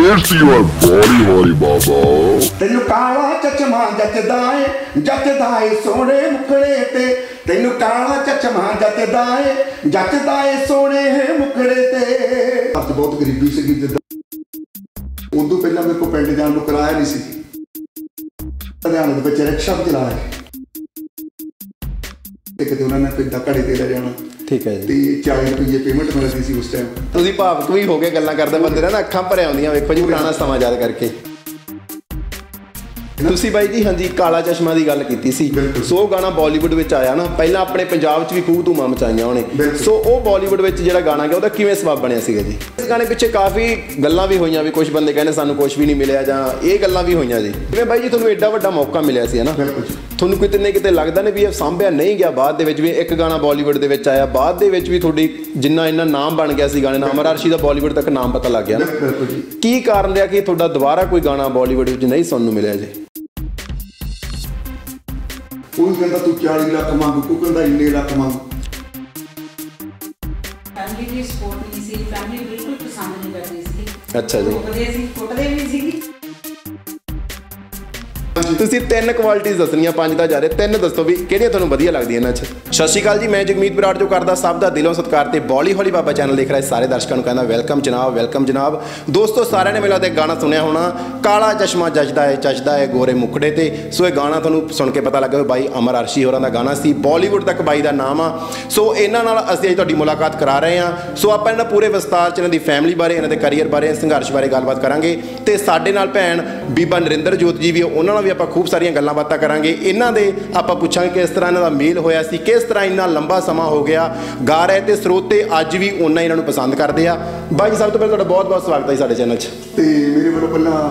It's your body, holy baba. ਤੈਨੂੰ ਕਾਲਾ ਚਚਮਾ ਜੱਚਦਾ ਏ ਸੋਹਣੇ ਮੁਖੜੇ ਤੇ ਤੈਨੂੰ ਕਾਲਾ ਚਚਮਾ ਜੱਚਦਾ ਏ ਸੋਹਣੇ ਮੁਖੜੇ ਤੇ। ਅੱਜ ਬਹੁਤ ਗਰੀਬੀ ਸੀਗੀ, ਜਿੱਦਾਂ ਉਦੋਂ ਪਹਿਲਾਂ ਮੇਰੇ ਕੋਲ ਪਿੰਡ ਜਾਣ ਨੂੰ ਕਿਰਾਇਆ ਨਹੀਂ ਸੀ। ਲੁਧਿਆਣੇ ਦੇ ਵਿੱਚ ਰਿਕਸ਼ਾ ਵੀ ਚਲਾਇਆ ਤੇ ਕਿਤੇ ਉਹਨਾਂ ਨੇ ਪਿੰਡਾਂ ਘੜੇ ਤੇ ਲੈ ਜਾਣਾ। ਠੀਕ ਹੈ ਜੀ। ਤੇ 40 ਰੁਪਏ ਪੇਮੈਂਟ ਮਿਲਦੀ ਸੀ ਉਸ ਟਾਈਮ। ਤੁਸੀਂ ਭਾਵਕ ਵੀ ਹੋ ਕੇ ਗੱਲਾਂ ਕਰਦੇ ਬੰਦੇ ਨਾ ਅੱਖਾਂ ਭਰਿਆ ਆਉਂਦੀਆਂ, ਵੇਖੋ ਜੀ ਪੁਰਾਣਾ ਸਮਾਂ ਯਾਦ ਕਰਕੇ। ਤੁਸੀਂ ਬਾਈ ਜੀ ਹਾਂਜੀ ਕਾਲਾ ਚਸ਼ਮਾ ਦੀ ਗੱਲ ਕੀਤੀ ਸੀ, ਸੋ ਉਹ ਗਾਣਾ ਬਾਲੀਵੁੱਡ ਵਿੱਚ ਆਇਆ ਨਾ, ਪਹਿਲਾਂ ਆਪਣੇ ਪੰਜਾਬ 'ਚ ਵੀ ਖੂਬ ਧੂਮਾਂ ਮਚਾਈਆਂ ਉਹਨੇ। ਸੋ ਉਹ ਬਾਲੀਵੁੱਡ ਵਿੱਚ ਜਿਹੜਾ ਗਾਣਾ ਗਿਆ ਉਹਦਾ ਕਿਵੇਂ ਸਬੱਬ ਬਣਿਆ ਸੀਗਾ ਜੀ? ਇਸ ਗਾਣੇ ਪਿੱਛੇ ਕਾਫੀ ਗੱਲਾਂ ਵੀ ਹੋਈਆਂ, ਵੀ ਕੁਝ ਬੰਦੇ ਕਹਿੰਦੇ ਸਾਨੂੰ ਕੁਝ ਵੀ ਨਹੀਂ ਮਿਲਿਆ ਜਾਂ ਇਹ ਗੱਲਾਂ ਵੀ ਹੋਈਆਂ ਜੀ। ਜਿਵੇਂ ਬਾਈ ਜੀ ਤੁਹਾਨੂੰ ਐਡਾ ਵੱਡਾ ਮੌਕਾ ਮਿਲਿਆ ਸੀ ਹੈ ਨਾ, ਤੁਹਾਨੂੰ ਕਿਤੇ ਨਾ ਕਿਤੇ ਲੱਗਦਾ ਨਹੀਂ ਵੀ ਇਹ ਸਾਂਭਿਆ ਨਹੀਂ ਗਿਆ? ਬਾਅਦ ਦੇ ਵਿੱਚ ਵੀ ਇੱਕ ਗਾਣਾ ਬਾਲੀਵੁੱਡ ਦੇ ਵਿੱਚ ਆਇਆ, ਬਾਅਦ ਦੇ ਵਿੱਚ ਵੀ ਤੁਹਾਡੀ ਜਿੰਨਾ ਇੰਨਾ ਨਾਮ ਬਣ ਗਿਆ ਸੀ ਗਾਣੇ ਨਾਲ, ਅਮਰ ਅਰਸ਼ੀ ਦਾ ਬਾਲੀਵੁੱਡ ਤੱਕ ਨਾਮ ਪਤਾ ਲੱਗ ਗਿਆ ਨਾ, ਕੀ ਕਾਰਨ ਰਿਹਾ ਕਿ ਤੁਹਾਡਾ ਦੁਬਾਰਾ ਕੋਈ ਗਾਣਾ ਬਾਲੀਵੁੱਡ ਵਿੱਚ ਨਹੀਂ ਸੁਣਨ ਨੂੰ ਮਿਲਿਆ ਜੀ? ਕੋਈ ਕਹਿੰਦਾ ਤੂੰ 40 ਲੱਖ ਮੰਗ, ਕੋਈ ਕਹਿੰਦਾ ਇੰਨੇ ਲੱਖ ਮੰਗ। ਫੈਮਿਲੀ ਦੀ ਸਪੋਰਟ ਨਹੀਂ ਸੀ, ਫੈਮਿਲੀ ਬਿਲਕੁਲ ਪਸੰਦ ਨਹੀਂ ਕਰਦੀ ਸੀ। ਅੱਛਾ ਜੀ। ਕੁੱਟਦੇ ਵੀ ਸੀ। ਤੁਸੀਂ 3 ਕੁਆਲਿਟੀਆਂ ਦੱਸਣੀਆਂ, 5 ਦਾ ਜਾ ਰਹੇ, 3 ਦੱਸੋ ਵੀ ਕਿਹੜੀਆਂ ਤੁਹਾਨੂੰ ਵਧੀਆ ਲੱਗਦੀਆਂ ਇਹਨਾਂ 'ਚ। ਸਤਿ ਸ਼੍ਰੀ ਅਕਾਲ ਜੀ, ਮੈਂ ਜਗਮੀਤ ਬਰਾੜ ਜੋ ਕਰਦਾ ਸਭ ਦਾ ਦਿਲੋਂ ਸਤਿਕਾਰ ਤੇ ਬੋਲੀ ਹੌਲੀ ਬਾਬਾ ਚੈਨਲ ਦੇਖ ਰਹੇ ਸਾਰੇ ਦਰਸ਼ਕਾਂ ਨੂੰ ਕਹਿੰਦਾ ਵੈਲਕਮ ਜਨਾਬ, ਵੈਲਕਮ ਜਨਾਬ। ਦੋਸਤੋ ਸਾਰਿਆਂ ਨੇ ਮੈਨੂੰ ਲੱਗਦਾ ਗਾਣਾ ਸੁਣਿਆ ਹੋਣਾ, ਕਾਲਾ ਚਸ਼ਮਾ ਜੱਚਦਾ ਏ ਗੋਰੇ ਮੁਖੜੇ ਤੇ। ਸੋ ਇਹ ਗਾਣਾ ਤੁਹਾਨੂੰ ਸੁਣ ਕੇ ਪਤਾ ਲੱਗਾ ਬਾਈ ਅਮਰ ਅਰਸ਼ੀ ਹੋਰਾਂ ਦਾ ਗਾਣਾ ਸੀ, ਬਾਲੀਵੁੱਡ ਤੱਕ ਬਾਈ ਦਾ ਨਾਮ ਆ। ਸੋ ਇਹਨਾਂ ਨਾਲ ਅਸੀਂ ਅੱਜ ਤੁਹਾਡੀ ਮੁਲਾਕਾਤ ਕਰਾ ਰਹੇ ਹਾਂ। ਸੋ ਆਪਾਂ ਇਹਨਾਂ ਪੂਰੇ ਵਿਸਤਾਰ 'ਚ ਇਹਨਾਂ ਦੀ ਫੈਮਿਲੀ ਬਾਰੇ, ਇਹਨਾਂ ਦੇ ਕਰੀਅਰ ਬਾਰੇ, ਸੰਘਰਸ਼ ਬਾਰੇ ਗੱਲਬਾਤ ਕਰਾਂਗੇ। ਤੇ ਸਾਡੇ ਨਾਲ ਭੈਣ ਬੀਬਾ ਨਰਿੰਦਰ ਜੋਤ ਜੀ ਵੀ, ਉਹਨਾਂ ਨਾਲ ਵੀ ਆਪਾਂ ਖੂਬ ਸਾਰੀਆਂ ਗੱਲਾਂ ਬਾਤਾਂ ਕਰਾਂਗੇ। ਇਹਨਾਂ ਦੇ ਆਪਾਂ ਪੁੱਛਾਂਗੇ ਕਿਸ ਤਰ੍ਹਾਂ ਇਹਨਾਂ ਦਾ ਮੇਲ ਹੋਇਆ ਸੀ, ਕਿਸ ਤਰ੍ਹਾਂ ਇੰਨਾ ਲੰਬਾ ਸਮਾਂ ਹੋ ਗਿਆ ਗਾ ਰਹੇ ਤੇ ਸਰੋਤੇ ਅੱਜ ਵੀ ਉਹਨਾਂ ਇਹਨਾਂ ਨੂੰ ਪਸੰਦ ਕਰਦੇ ਆ। ਬਾਈ ਜੀ ਸਭ ਤੋਂ ਪਹਿਲਾਂ ਤੁਹਾਡਾ ਬਹੁਤ ਬਹੁਤ ਸਵਾਗਤ ਹੈ ਸਾਡੇ ਚੈਨਲ 'ਚ। ਤੇ ਮੇਰੇ ਵੱਲੋਂ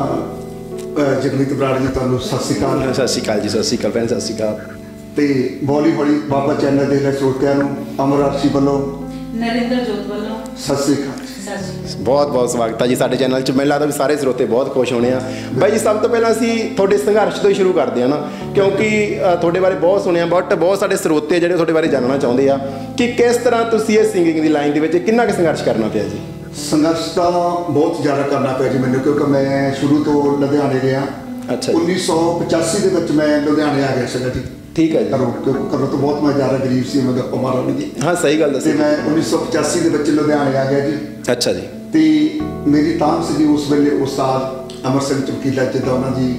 ਪਹਿਲਾਂ ਜਗਮੀਤ ਬਰਾੜ ਜੀ ਤੁਹਾਨੂੰ ਸਤਿ ਸ਼੍ਰੀ ਅਕਾਲ। ਸਤਿ ਸ਼੍ਰੀ ਅਕਾਲ ਜੀ, ਸਤਿ ਸ਼੍ਰੀ ਅਕਾਲ ਭੈਣ, ਸਤਿ ਸ਼੍ਰੀ ਅਕਾਲ। ਤੇ ਬੋਲੀ ਹੌਲੀ ਬਾਬਾ ਚੈਨਲ ਦੇ ਸਰੋਤਿਆਂ ਨੂੰ ਅਮਰ ਅਰਸ਼ੀ ਵੱਲੋਂ, ਨਰਿੰਦਰ ਜੋਤ ਵੱਲੋਂ ਸਤਿ ਸ਼੍ਰੀ ਅਕਾਲ। ਬਹੁਤ ਬਹੁਤ ਸਵਾਗਤ ਹੈ ਜੀ ਸਾਡੇ ਚੈਨਲ 'ਚ। ਮੈਨੂੰ ਲੱਗਦਾ ਵੀ ਸਾਰੇ ਸਰੋਤੇ ਬਹੁਤ ਖੁਸ਼ ਹੋਣੇ ਆ। ਬਾਈ ਜੀ ਸਭ ਤੋਂ ਪਹਿਲਾਂ ਅਸੀਂ ਤੁਹਾਡੇ ਸੰਘਰਸ਼ ਤੋਂ ਹੀ ਸ਼ੁਰੂ ਕਰਦੇ ਹਾਂ ਨਾ, ਕਿਉਂਕਿ ਤੁਹਾਡੇ ਬਾਰੇ ਬਹੁਤ ਸੁਣਿਆ, ਬਟ ਬਹੁਤ ਸਾਡੇ ਸਰੋਤੇ ਜਿਹੜੇ ਤੁਹਾਡੇ ਬਾਰੇ ਜਾਣਨਾ ਚਾਹੁੰਦੇ ਆ ਕਿ ਕਿਸ ਤਰ੍ਹਾਂ ਤੁਸੀਂ ਇਹ ਸਿੰਗਿੰਗ ਦੀ ਲਾਈਨ ਦੇ ਵਿੱਚ ਕਿੰਨਾ ਕੁ ਸੰਘਰਸ਼ ਕਰਨਾ ਪਿਆ ਜੀ? ਸੰਘਰਸ਼ ਤਾਂ ਬਹੁਤ ਜ਼ਿਆਦਾ ਕਰਨਾ ਪਿਆ ਜੀ ਮੈਨੂੰ, ਕਿਉਂਕਿ ਮੈਂ ਸ਼ੁਰੂ ਤੋਂ ਲੁਧਿਆਣੇ ਰਿਹਾ। ਅੱਛਾ। 1985 ਦੇ ਵਿੱਚ ਮੈਂ ਲੁਧਿਆਣੇ ਆ ਗਿਆ ਸੀਗਾ ਜੀ। ਠੀਕ ਹੈ ਜੀ। ਘਰੋਂ ਤੋਂ ਬਹੁਤ ਮੈਂ ਜ਼ਿਆਦਾ ਗਰੀਬ ਸੀ, ਮੈਂ ਗੱਪਾਂ ਮਾਰਨ ਜੀ। ਹਾਂ ਸਹੀ ਗੱਲ ਦੱਸੀ। ਤੇ ਮੈਂ 1985 ਦੇ ਵਿੱਚ ਲੁਧਿਆਣੇ ਆ ਗਿਆ ਜੀ। ਅੱਛਾ ਜੀ। ਤੇ ਮੇਰੀ ਤਾਂਘ ਸੀ ਉਸ ਵੇਲੇ ਉਸਤਾਦ ਅਮਰ ਸਿੰਘ ਚਮਕੀਲਾ, ਜਿੱਦਾਂ ਉਹਨਾਂ ਦੀ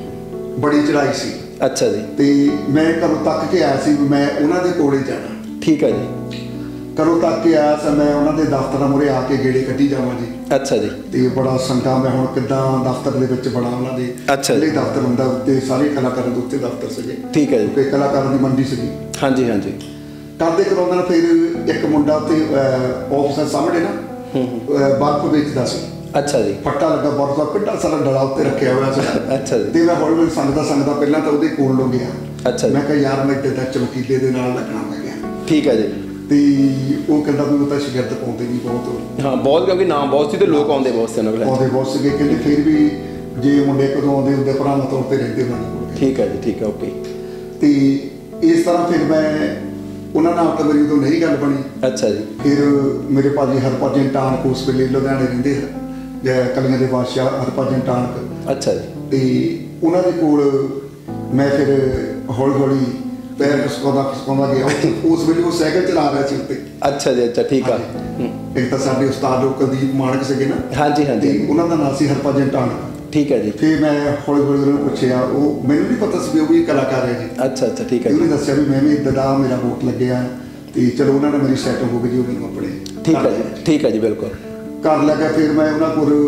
ਬੜੀ ਚੜ੍ਹਾਈ ਸੀ। ਅੱਛਾ ਜੀ। ਤੇ ਮੈਂ ਘਰੋਂ ਤੱਕ ਕੇ ਆਇਆ ਸੀ ਵੀ ਮੈਂ ਉਹਨਾਂ ਦੇ ਕੋਲੇ ਜਾਣਾ। ਠੀਕ ਹੈ ਜੀ। ਘਰੋਂ ਤੱਕ ਕੇ ਆਇਆ ਸੀ ਮੈਂ ਉਹਨਾਂ ਦੇ ਦਫ਼ਤਰਾਂ ਮੂਹਰੇ ਆ ਕੇ ਗੇੜੇ ਕੱਢੀ ਜਾਵਾਂ ਜੀ। ਅੱਛਾ ਜੀ। ਤੇ ਬੜਾ ਸੰਗਾ ਮੈਂ ਹੁਣ ਕਿੱਦਾਂ ਦਫ਼ਤਰ ਦੇ ਵਿੱਚ ਬੜਾ ਉਹਨਾਂ ਦੇ। ਅੱਛਾ ਜੀ। ਦਫ਼ਤਰ ਹੁੰਦਾ ਉੱਤੇ ਸਾਰੇ ਕਲਾਕਾਰਾਂ ਦੇ ਉੱਤੇ ਦਫ਼ਤਰ ਸੀਗੇ। ਠੀਕ ਹੈ ਜੀ। ਤੇ ਕਲਾਕਾਰਾਂ ਦੀ ਮੰਡੀ ਸੀਗੀ। ਹਾਂਜੀ ਹਾਂਜੀ। ਕਰਦੇ ਕਰਾਉਂਦੇ ਨੇ। ਫਿਰ ਇੱਕ ਮੁੰਡਾ ਉੱਤੇ ਆਫਿਸ ਸਾਹਮਣੇ ਨਾ ਬਰਫ਼ ਵੇਚਦਾ ਸੀ। ਅੱਛਾ ਜੀ। ਫੱਟਾ ਲੱਗਾ ਬਰਫ਼ ਦਾ, ਪਿੱਡਾ ਸਾਰਾ ਡਲਾ ਉੱਤੇ ਰੱਖਿਆ ਹੋਇਆ ਸੀ। ਅੱਛਾ ਜੀ। ਤੇ ਮੈਂ ਹੌਲੀ ਹੌਲੀ ਸੰਗਦਾ ਪਹਿਲਾਂ ਤਾਂ ਉਹਦੇ ਕੋਲ ਨੂੰ ਗਿਆ। ਅੱਛਾ ਜੀ। ਮੈਂ ਕਿਹਾ ਯਾਰ ਮੈਂ ਇੱਦਾਂ ਚਮਕੀਲੇ ਦੇ ਨਾਲ ਲੱਗਣਾ ਮੈਂ ਗਿਆ। ਠੀਕ ਹੈ ਜੀ। ਤੇ ਉਹ ਕਹਿੰਦਾ ਵੀ ਉਹ ਤਾਂ ਸ਼ਗਿਰਦ ਪਾਉਂਦੇ ਨਹੀਂ ਬਹੁਤ। ਹਾਂ ਬਹੁਤ, ਕਿਉਂਕਿ ਨਾਮ ਬਹੁਤ ਸੀ ਤੇ ਲੋਕ ਆਉਂਦੇ ਬਹੁਤ ਸੀ ਉਹਨਾਂ ਕੋਲ। ਆਉਂਦੇ ਬਹੁਤ ਸੀਗੇ। ਕਹਿੰਦੇ ਫਿਰ ਵੀ ਜੇ ਮੁੰਡੇ ਕਦੋਂ ਆਉਂਦੇ ਹੁੰਦੇ ਭਰਾਵਾਂ ਤੌਰ ਤੇ ਰਹਿੰਦੇ ਉਹਨਾਂ ਕੋਲ। ਠੀਕ ਹੈ ਜੀ। ਠੀਕ ਹੈ। ਓਕੇ। ਤੇ ਇਸ ਤਰ੍ਹਾਂ ਫਿਰ ਮੈਂ ਉਹਨਾਂ ਨਾਲ ਤਾਂ ਮੇਰੀ ਉਦੋਂ ਨਹੀਂ ਗੱਲ ਬਣੀ। ਅੱਛਾ ਜੀ। ਫਿਰ ਮੇਰੇ ਭਾਜੀ ਹਰਭਜਨ ਟਾਣਕ ਉਸ ਵੇਲੇ ਲੁਧਿਆਣੇ ਰਹਿੰਦੇ ਕਲੀਆਂ ਦੇ ਬਾਦਸ਼ਾਹ ਹਰਭਜਨ ਟਾਣਕ। ਅੱਛਾ ਜੀ। ਤੇ ਉਹਨਾਂ ਦੇ ਕੋਲ ਮੈਂ ਫਿਰ ਹੌਲੀ ਹੌਲੀ ਪੈਰ ਖਿਸਕਾਉਂਦਾ ਗਿਆ। ਉਸ ਵੇਲੇ ਉਹ ਸਾਈਕਲ ਚਲਾ ਰਿਹਾ ਸੀ ਉੱਤੇ। ਅੱਛਾ ਜੀ। ਅੱਛਾ ਠੀਕ ਆ। ਇੱਕ ਤਾਂ ਸਾਡੇ ਉਸਤਾਦ ਲੋਕ ਕੁਲਦੀਪ ਮਾਨਕ ਸੀਗੇ ਨਾ। ਹਾਂਜੀ ਹਾਂਜੀ। ਤੇ ਉਹਨਾਂ ਦਾ ਨਾਮ ਸੀ ਹਰਭਜਨ ਟਾਣਕ। ਠੀਕ ਹੈ ਜੀ। ਫਿਰ ਮੈਂ ਹੌਲੀ ਹੌਲੀ ਉਹਨੂੰ ਪੁੱਛਿਆ, ਉਹ ਮੈਨੂੰ ਨਹੀਂ ਪਤਾ ਸੀ ਵੀ ਉਹ ਵੀ ਕਲਾਕਾਰ ਹੈ ਜੀ। ਅੱਛਾ ਅੱਛਾ। ਠੀਕ ਹੈ। ਉਹਨੇ ਦੱਸਿਆ ਵੀ ਮੈਂ ਵੀ ਇੱਦਾਂ ਦਾ ਮੇਰਾ ਵੋਟ ਲੱਗਿਆ ਤੇ ਚਲੋ ਉਹਨਾਂ ਨੇ ਮੇਰੀ ਸੈਟ ਹੋ ਗਈ ਜੀ। ਉਹ ਮੈਨੂੰ ਆਪਣੇ ਠੀਕ ਹੈ ਜੀ। ਠੀਕ ਹੈ ਜੀ। ਬਿਲਕੁਲ ਕਰ ਲੱਗਾ। ਫਿਰ ਮੈਂ ਉਹਨਾਂ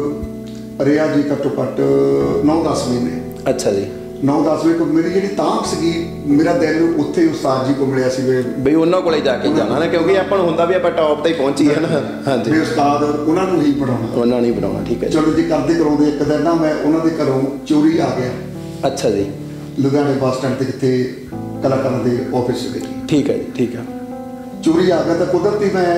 ਕੋਲ ਰਿਹਾ ਜੀ ਘੱਟੋ ਘੱਟ 9-10 ਮਹੀਨੇ। ਅੱਛਾ ਜੀ। 9-10 ਮਹੀਨੇ ਕੋਲ ਮੇਰੀ ਜਿਹੜੀ ਤਾਂਘ ਸੀਗੀ, ਮੇਰਾ ਦਿਲ ਉੱਥੇ ਉਸਤਾਦ ਜੀ ਕੋਲ ਮਿਲਿਆ ਸੀ ਬਈ ਉਹਨਾਂ ਕੋਲੇ ਜਾ ਕੇ ਜਾਣਾ ਨਾ, ਕਿਉਂਕਿ ਆਪਾਂ ਨੂੰ ਹੁੰਦਾ ਵੀ ਆਪਾਂ ਟੌਪ ਤੇ ਹੀ ਪਹੁੰਚੀਏ ਨਾ। ਹਾਂਜੀ। ਵੀ ਉਸਤਾਦ ਉਹਨਾਂ ਨੂੰ ਹੀ ਪੜਾਉਣਾ, ਉਹਨਾਂ ਨੂੰ ਹੀ ਪੜਾਉਣਾ। ਠੀਕ ਹੈ। ਚਲੋ ਜੀ ਕਰਦੇ ਕਰਾਉਂਦੇ ਇੱਕ ਦਿਨ ਨਾ ਮੈਂ ਉਹਨਾਂ ਦੇ ਘਰੋਂ ਚੋਰੀ ਆ ਗਿਆ। ਅੱਛਾ ਜੀ। ਲੁਧਿਆਣੇ ਬੱਸ ਸਟੈਂਡ ਤੇ ਜਿੱਥੇ ਕਲਾਕਾਰਾਂ ਦੇ ਆਫਿਸ ਸੀਗੇ। ਠੀਕ ਹੈ ਜੀ। ਠੀਕ ਹੈ। ਚੋਰੀ ਆ ਗਿਆ ਤਾਂ ਕੁਦਰਤੀ ਮੈਂ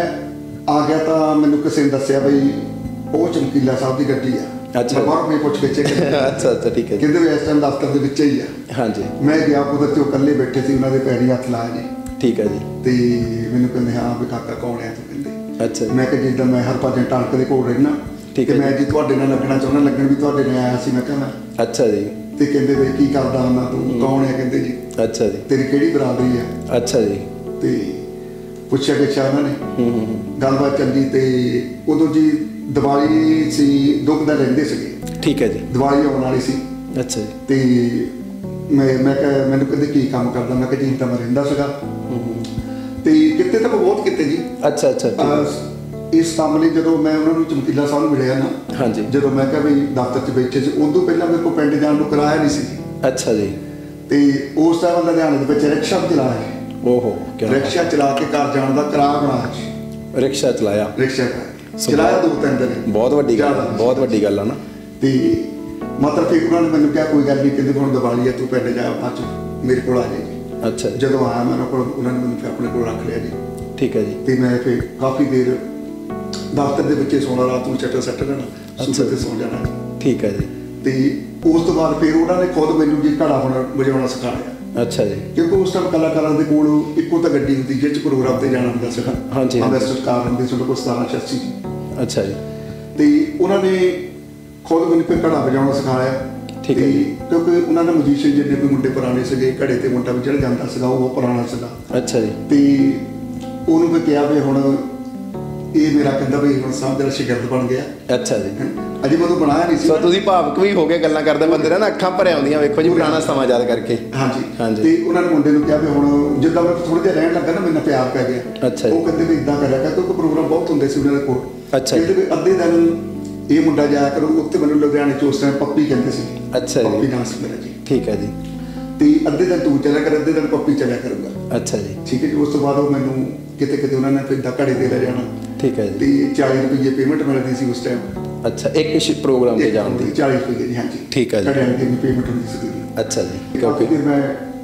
ਆ ਗਿਆ ਤਾਂ ਮੈਨੂੰ ਕਿਸੇ ਨੇ ਦੱਸਿਆ ਬਈ ਉਹ ਚਮਕੀਲਾ ਸਾਹਿਬ ਦੀ ਗੱਡੀ ਆ। ਅੱਛਾ। ਬਾਹਰ ਮੈਂ ਪੁੱਛ ਕੇ ਚੈੱਕ ਅੱਛਾ ਅੱਛਾ। ਠੀਕ ਹੈ। ਕਹਿੰਦੇ ਵੀ ਇਸ ਟਾਈਮ ਦਫ਼ਤਰ ਦੇ ਵਿੱਚ ਹੀ ਆ। ਹਾਂਜੀ। ਮੈਂ ਗਿਆ ਕੁਦਰਤੀ, ਉਹ ਇਕੱਲੇ ਬੈਠੇ ਸੀ, ਉਹਨਾਂ ਦੇ ਪੈਰੀਂ ਹੱਥ ਲਾਇਆ ਜੀ। ਠੀਕ ਹੈ ਜੀ। ਤੇ ਮੈਨੂੰ ਕਹਿੰਦੇ ਹਾਂ ਵੀ ਕਾਕਾ ਕੌਣ ਹੈ ਤੂੰ? ਕਹਿੰਦੇ ਅੱਛਾ। ਮੈਂ ਕਿਹਾ ਜਿੱਦਾਂ ਮੈਂ ਹਰਭਜਨ ਟਾਣਕ ਦੇ ਕੋਲ ਰਹਿਣਾ ਠੀਕ ਕਿ ਹੈ ਮੈਂ ਜੀ। ਜੀ ਤੁਹਾਡੇ ਨਾਲ ਲੱਗਣਾ ਚਾਹੁੰਦਾ, ਲੱਗਣ ਵੀ ਤੁਹਾਡੇ ਨਾਲ ਆਇਆ ਸੀ। ਮੈਂ ਕਿਹਾ ਮੈਂ, ਅੱਛਾ ਜੀ। ਤੇ ਕਹਿੰਦੇ ਬਈ ਕੀ ਕਰਦਾ ਹੁੰਦਾ ਤੂੰ, ਕੌਣ ਹੈ? ਕਹਿੰਦੇ ਜੀ ਅੱਛਾ ਜੀ। ਤੇਰੀ ਕਿਹੜੀ ਬਰਾਦਰੀ ਹੈ? ਅੱਛਾ ਜੀ। ਤੇ ਪੁੱਛਿਆ ਗਿੱਛਿਆ ਉਹਨਾਂ ਨੇ, ਗੱਲਬਾਤ ਚੱਲੀ। ਤੇ ਉਦੋਂ ਜੀ ਦੀਵਾਲੀ ਸੀ, 2 ਦਿਨ ਰਹਿੰਦੇ ਸੀਗੇ, ਠੀਕ ਹੈ ਜੀ। ਦੀਵਾਲੀ ਆਉਣ ਵਾਲੀ ਸੀ। ਅੱਛਾ ਜੀ। ਤੇ ਮੈਂ ਕਿਹਾ, ਮੈਨੂੰ ਕਹਿੰਦੇ ਕੀ ਕੰਮ ਕਰਦਾ? ਮੈਂ ਕਿਹਾ ਜੀ ਤਾਂ ਮੈਂ ਰਹਿੰਦਾ ਸੀਗਾ। ਤੇ ਕਿਤੇ ਤਾਂ ਮੈਂ ਬਹੁਤ ਕਿਤੇ ਜੀ। ਅੱਛਾ ਅੱਛਾ ਇਸ ਕੰਮ ਲਈ ਜਦੋਂ ਮੈਂ ਉਹਨਾਂ ਨੂੰ ਚਮਕੀਲਾ ਸਾਹਿਬ ਨੂੰ ਮਿਲਿਆ ਨਾ, ਹਾਂਜੀ, ਜਦੋਂ ਮੈਂ ਕਿਹਾ ਵੀ ਦਫ਼ਤਰ 'ਚ ਬੈਠੇ ਸੀ, ਉਦੋਂ ਪਹਿਲਾਂ ਮੇਰੇ ਕੋਲ ਪਿੰਡ ਜਾਣ ਨੂੰ ਕਿਰਾਇਆ ਨਹੀਂ ਸੀ। ਅੱਛਾ ਜੀ। ਤੇ ਉਸ ਟਾਈਮ ਲੁਧਿਆਣੇ ਦੇ ਵਿੱਚ ਰਿਕਸ਼ਾ ਵੀ ਚਲਾਇਆ, ਓਹੋ, ਕਿਆ ਰਿਕਸ਼ਾ ਚਲਾ ਕੇ ਘਰ ਜਾਣ ਦਾ ਕਿਰਾਇਆ ਬਣਾਇਆ ਸੀ। ਰਿਕਸ਼ਾ ਚਲਾਇਆ, ਰਿਕਸ਼ਾ ਚਲਾਇਆ 2-3 ਦਿਨ। ਬਹੁਤ ਵੱਡੀ ਗੱਲ, ਬਹੁਤ ਵੱਡੀ ਗੱਲ ਆ ਨਾ। ਤੇ ਮਤਲਬ ਫਿਰ ਉਹਨਾਂ ਨੇ ਮੈਨੂੰ ਕਿਹਾ ਕੋਈ ਗੱਲ ਨਹੀਂ, ਕਹਿੰਦੇ ਹੁਣ ਦੀਵਾਲੀ ਆ, ਤੂੰ ਪਿੰਡ ਜਾ, ਬਾਅਦ 'ਚ ਮੇਰੇ ਕੋਲ ਆ ਜਾਈਂ। ਅੱਛਾ ਜੀ। ਜਦੋਂ ਆਇਆ ਮੈਂ ਉਹਨਾਂ ਕੋਲ, ਉਹਨਾਂ ਨੇ ਮੈਨੂੰ ਫਿਰ ਆਪਣੇ ਕੋਲ ਰੱਖ ਲਿਆ ਜੀ। ਠੀਕ ਹੈ ਜੀ। ਤੇ ਮੈਂ ਫਿਰ ਕਾਫੀ ਦੇਰ ਦਫ਼ਤਰ ਦੇ ਵਿੱਚ ਸੌਣਾ, ਰਾਤ ਨੂੰ ਚੱਟਾ ਸੱਟ ਲੈਣਾ, ਸੂਬੇ ਤੇ ਸੌ ਜਾਣਾ। ਠੀਕ ਹੈ ਜੀ। ਤੇ ਉਸ ਤੋਂ ਬਾਅਦ ਫਿਰ ਉਹਨਾਂ ਨੇ ਖੁਦ ਮੈਨੂੰ ਜੀ ਘੜਾ ਵਜਾਉਣਾ ਸਿਖਾਇਆ। ਅੱਛਾ ਜੀ। ਕਿਉਂਕਿ ਉਸ ਟਾਈਮ ਕਲਾਕਾਰਾਂ ਦੇ ਕੋਲ ਇੱਕੋ ਤਾਂ ਗੱਡੀ ਹੁੰਦੀ ਜਿਹ 'ਚ ਪ੍ਰੋਗਰਾਮ ਤੇ ਜਾਣਾ ਹੁੰਦਾ ਸੀਗਾ। ਹਾਂਜੀ। ਅੰਬੈਸਡਰ ਕਾਰ ਹੁੰਦੀ ਸੀ, ਕੋਲ 1786 ਜੀ। ਅੱਛਾ ਜੀ। ਤੇ ਉਹਨਾਂ ਨੇ ਖੁਦ ਮੈਨੂੰ ਫਿਰ ਘੜਾ ਵਜਾਉਣਾ ਸਿਖਾਇਆ। ਠੀਕ ਹੈ ਜੀ। ਕਿਉਂਕਿ ਉਹਨਾਂ ਦੇ ਮਜੀਸ਼ੀਅਨ ਜਿੰਨੇ ਵੀ ਮੁੰਡੇ ਪੁਰਾਣੇ ਸੀਗੇ, ਘੜੇ ਤੇ ਮੁੰਡਾ ਵੀ ਜਿਹੜਾ ਜਾਂਦਾ ਸੀਗਾ ਉਹ ਪੁਰਾਣਾ ਸੀਗਾ। ਅੱਛਾ ਜੀ। ਤੇ ਉਹਨੂੰ ਮੈਂ ਕਿਹਾ ਵੀ ਹੁਣ ਇਹ ਮੇਰਾ ਕਹਿੰਦਾ ਵੀ ਹੁਣ ਸਾਹਿਬ ਜਿਹੜਾ ਸ਼ਾਗਿਰਦ ਬਣ ਗਿਆ। ਅੱਛਾ ਜੀ। ਅਜੇ ਮੈਂ ਉਹਨੂੰ ਬਣਾਇਆ ਨਹੀਂ ਸੀ। ਸੋ ਤੁਸੀਂ ਭਾਵਕ ਵੀ ਹੋ ਕੇ ਗੱਲਾਂ ਕਰਦੇ ਬੰਦੇ ਦਾ ਨਾ ਅੱਖਾਂ ਭਰ ਆਉਂਦੀਆਂ, ਵੇਖੋ ਜੀ ਪੁਰਾਣਾ ਸਮਾਂ ਯਾਦ ਕਰਕੇ। ਹਾਂਜੀ ਹਾਂਜੀ। ਤੇ ਉਹਨਾਂ ਨੇ ਮੁੰਡੇ ਨੂੰ ਕਿਹਾ ਵੀ ਹੁਣ ਜਿੱਦਾਂ ਮੈਂ ਥੋੜਾ ਜਿਹਾ ਰਹਿਣ ਲੱਗਾ ਨਾ, ਮੈਨੂੰ ਪਿਆਰ ਪੈ ਗਿਆ। ਅੱਛਾ ਜੀ। ਉਹ ਕਹਿੰਦੇ ਵੀ ਇਦਾਂ ਕਰਿਆ ਕਰ, ਕਿਉਂਕਿ ਪ੍ਰੋਗਰਾਮ ਬਹੁਤ ਹੁੰਦੇ ਸੀ ਉਹਨਾਂ ਦੇ ਕੋਲ। ਅੱਛਾ ਜੀ। ਕਹਿੰਦੇ ਵੀ ਅੱਧੇ ਦਿਨ ਇਹ ਮੁੰਡਾ ਜਾਇਆ ਕਰੂ ਉੱਥੇ, ਮੈਨੂੰ ਲੁਧਿਆਣੇ 'ਚ ਉਸ ਟਾਈਮ ਪੱਪੀ ਕਹਿੰਦੇ ਸੀ। ਅੱਛਾ ਜੀ। ਪੱਪੀ ਨਾਮ ਸੀ ਮੇਰਾ ਜੀ। ਠੀਕ ਹੈ ਜੀ। ਤੇ ਅੱਧੇ ਦਿਨ ਤੂੰ ਚੱਲਿਆ ਕਰ, ਅੱਧੇ ਦਿਨ ਪੱਪੀ ਚੱਲਿਆ ਕਰੂਗਾ। ਅੱਛਾ ਜੀ। ਠੀਕ ਹੈ ਜੀ। ਉਸ ਤੋਂ ਬਾਅਦ ਉਹ ਮੈਨੂੰ ਕਿਤੇ ਕਿਤੇ ਉਹਨਾਂ ਨੇ ਫਿਰ ਘੜੇ ਦੇ ਲੈ ਜਾਣਾ। ਠੀਕ ਹੈ ਜੀ। ਤੇ 40 ਰੁਪਏ ਪੇਮੈਂਟ ਮਿਲਦੀ ਸੀ ਉਸ ਟਾਈਮ। ਅੱਛਾ, ਇੱਕ ਪ੍ਰੋਗਰਾਮ ਤੇ ਜਾਣ ਦੀ 40 ਰੁਪਏ ਜੀ। ਹਾਂਜੀ। ਠੀਕ ਹੈ ਜੀ। ਘੜਿਆਂ ਦੀ ਪੇਮੈਂਟ ਹੁੰਦੀ ਸੀ। ਅੱਛਾ ਜੀ। ਕਾਫੀ ਦੇਰ ਮੈਂ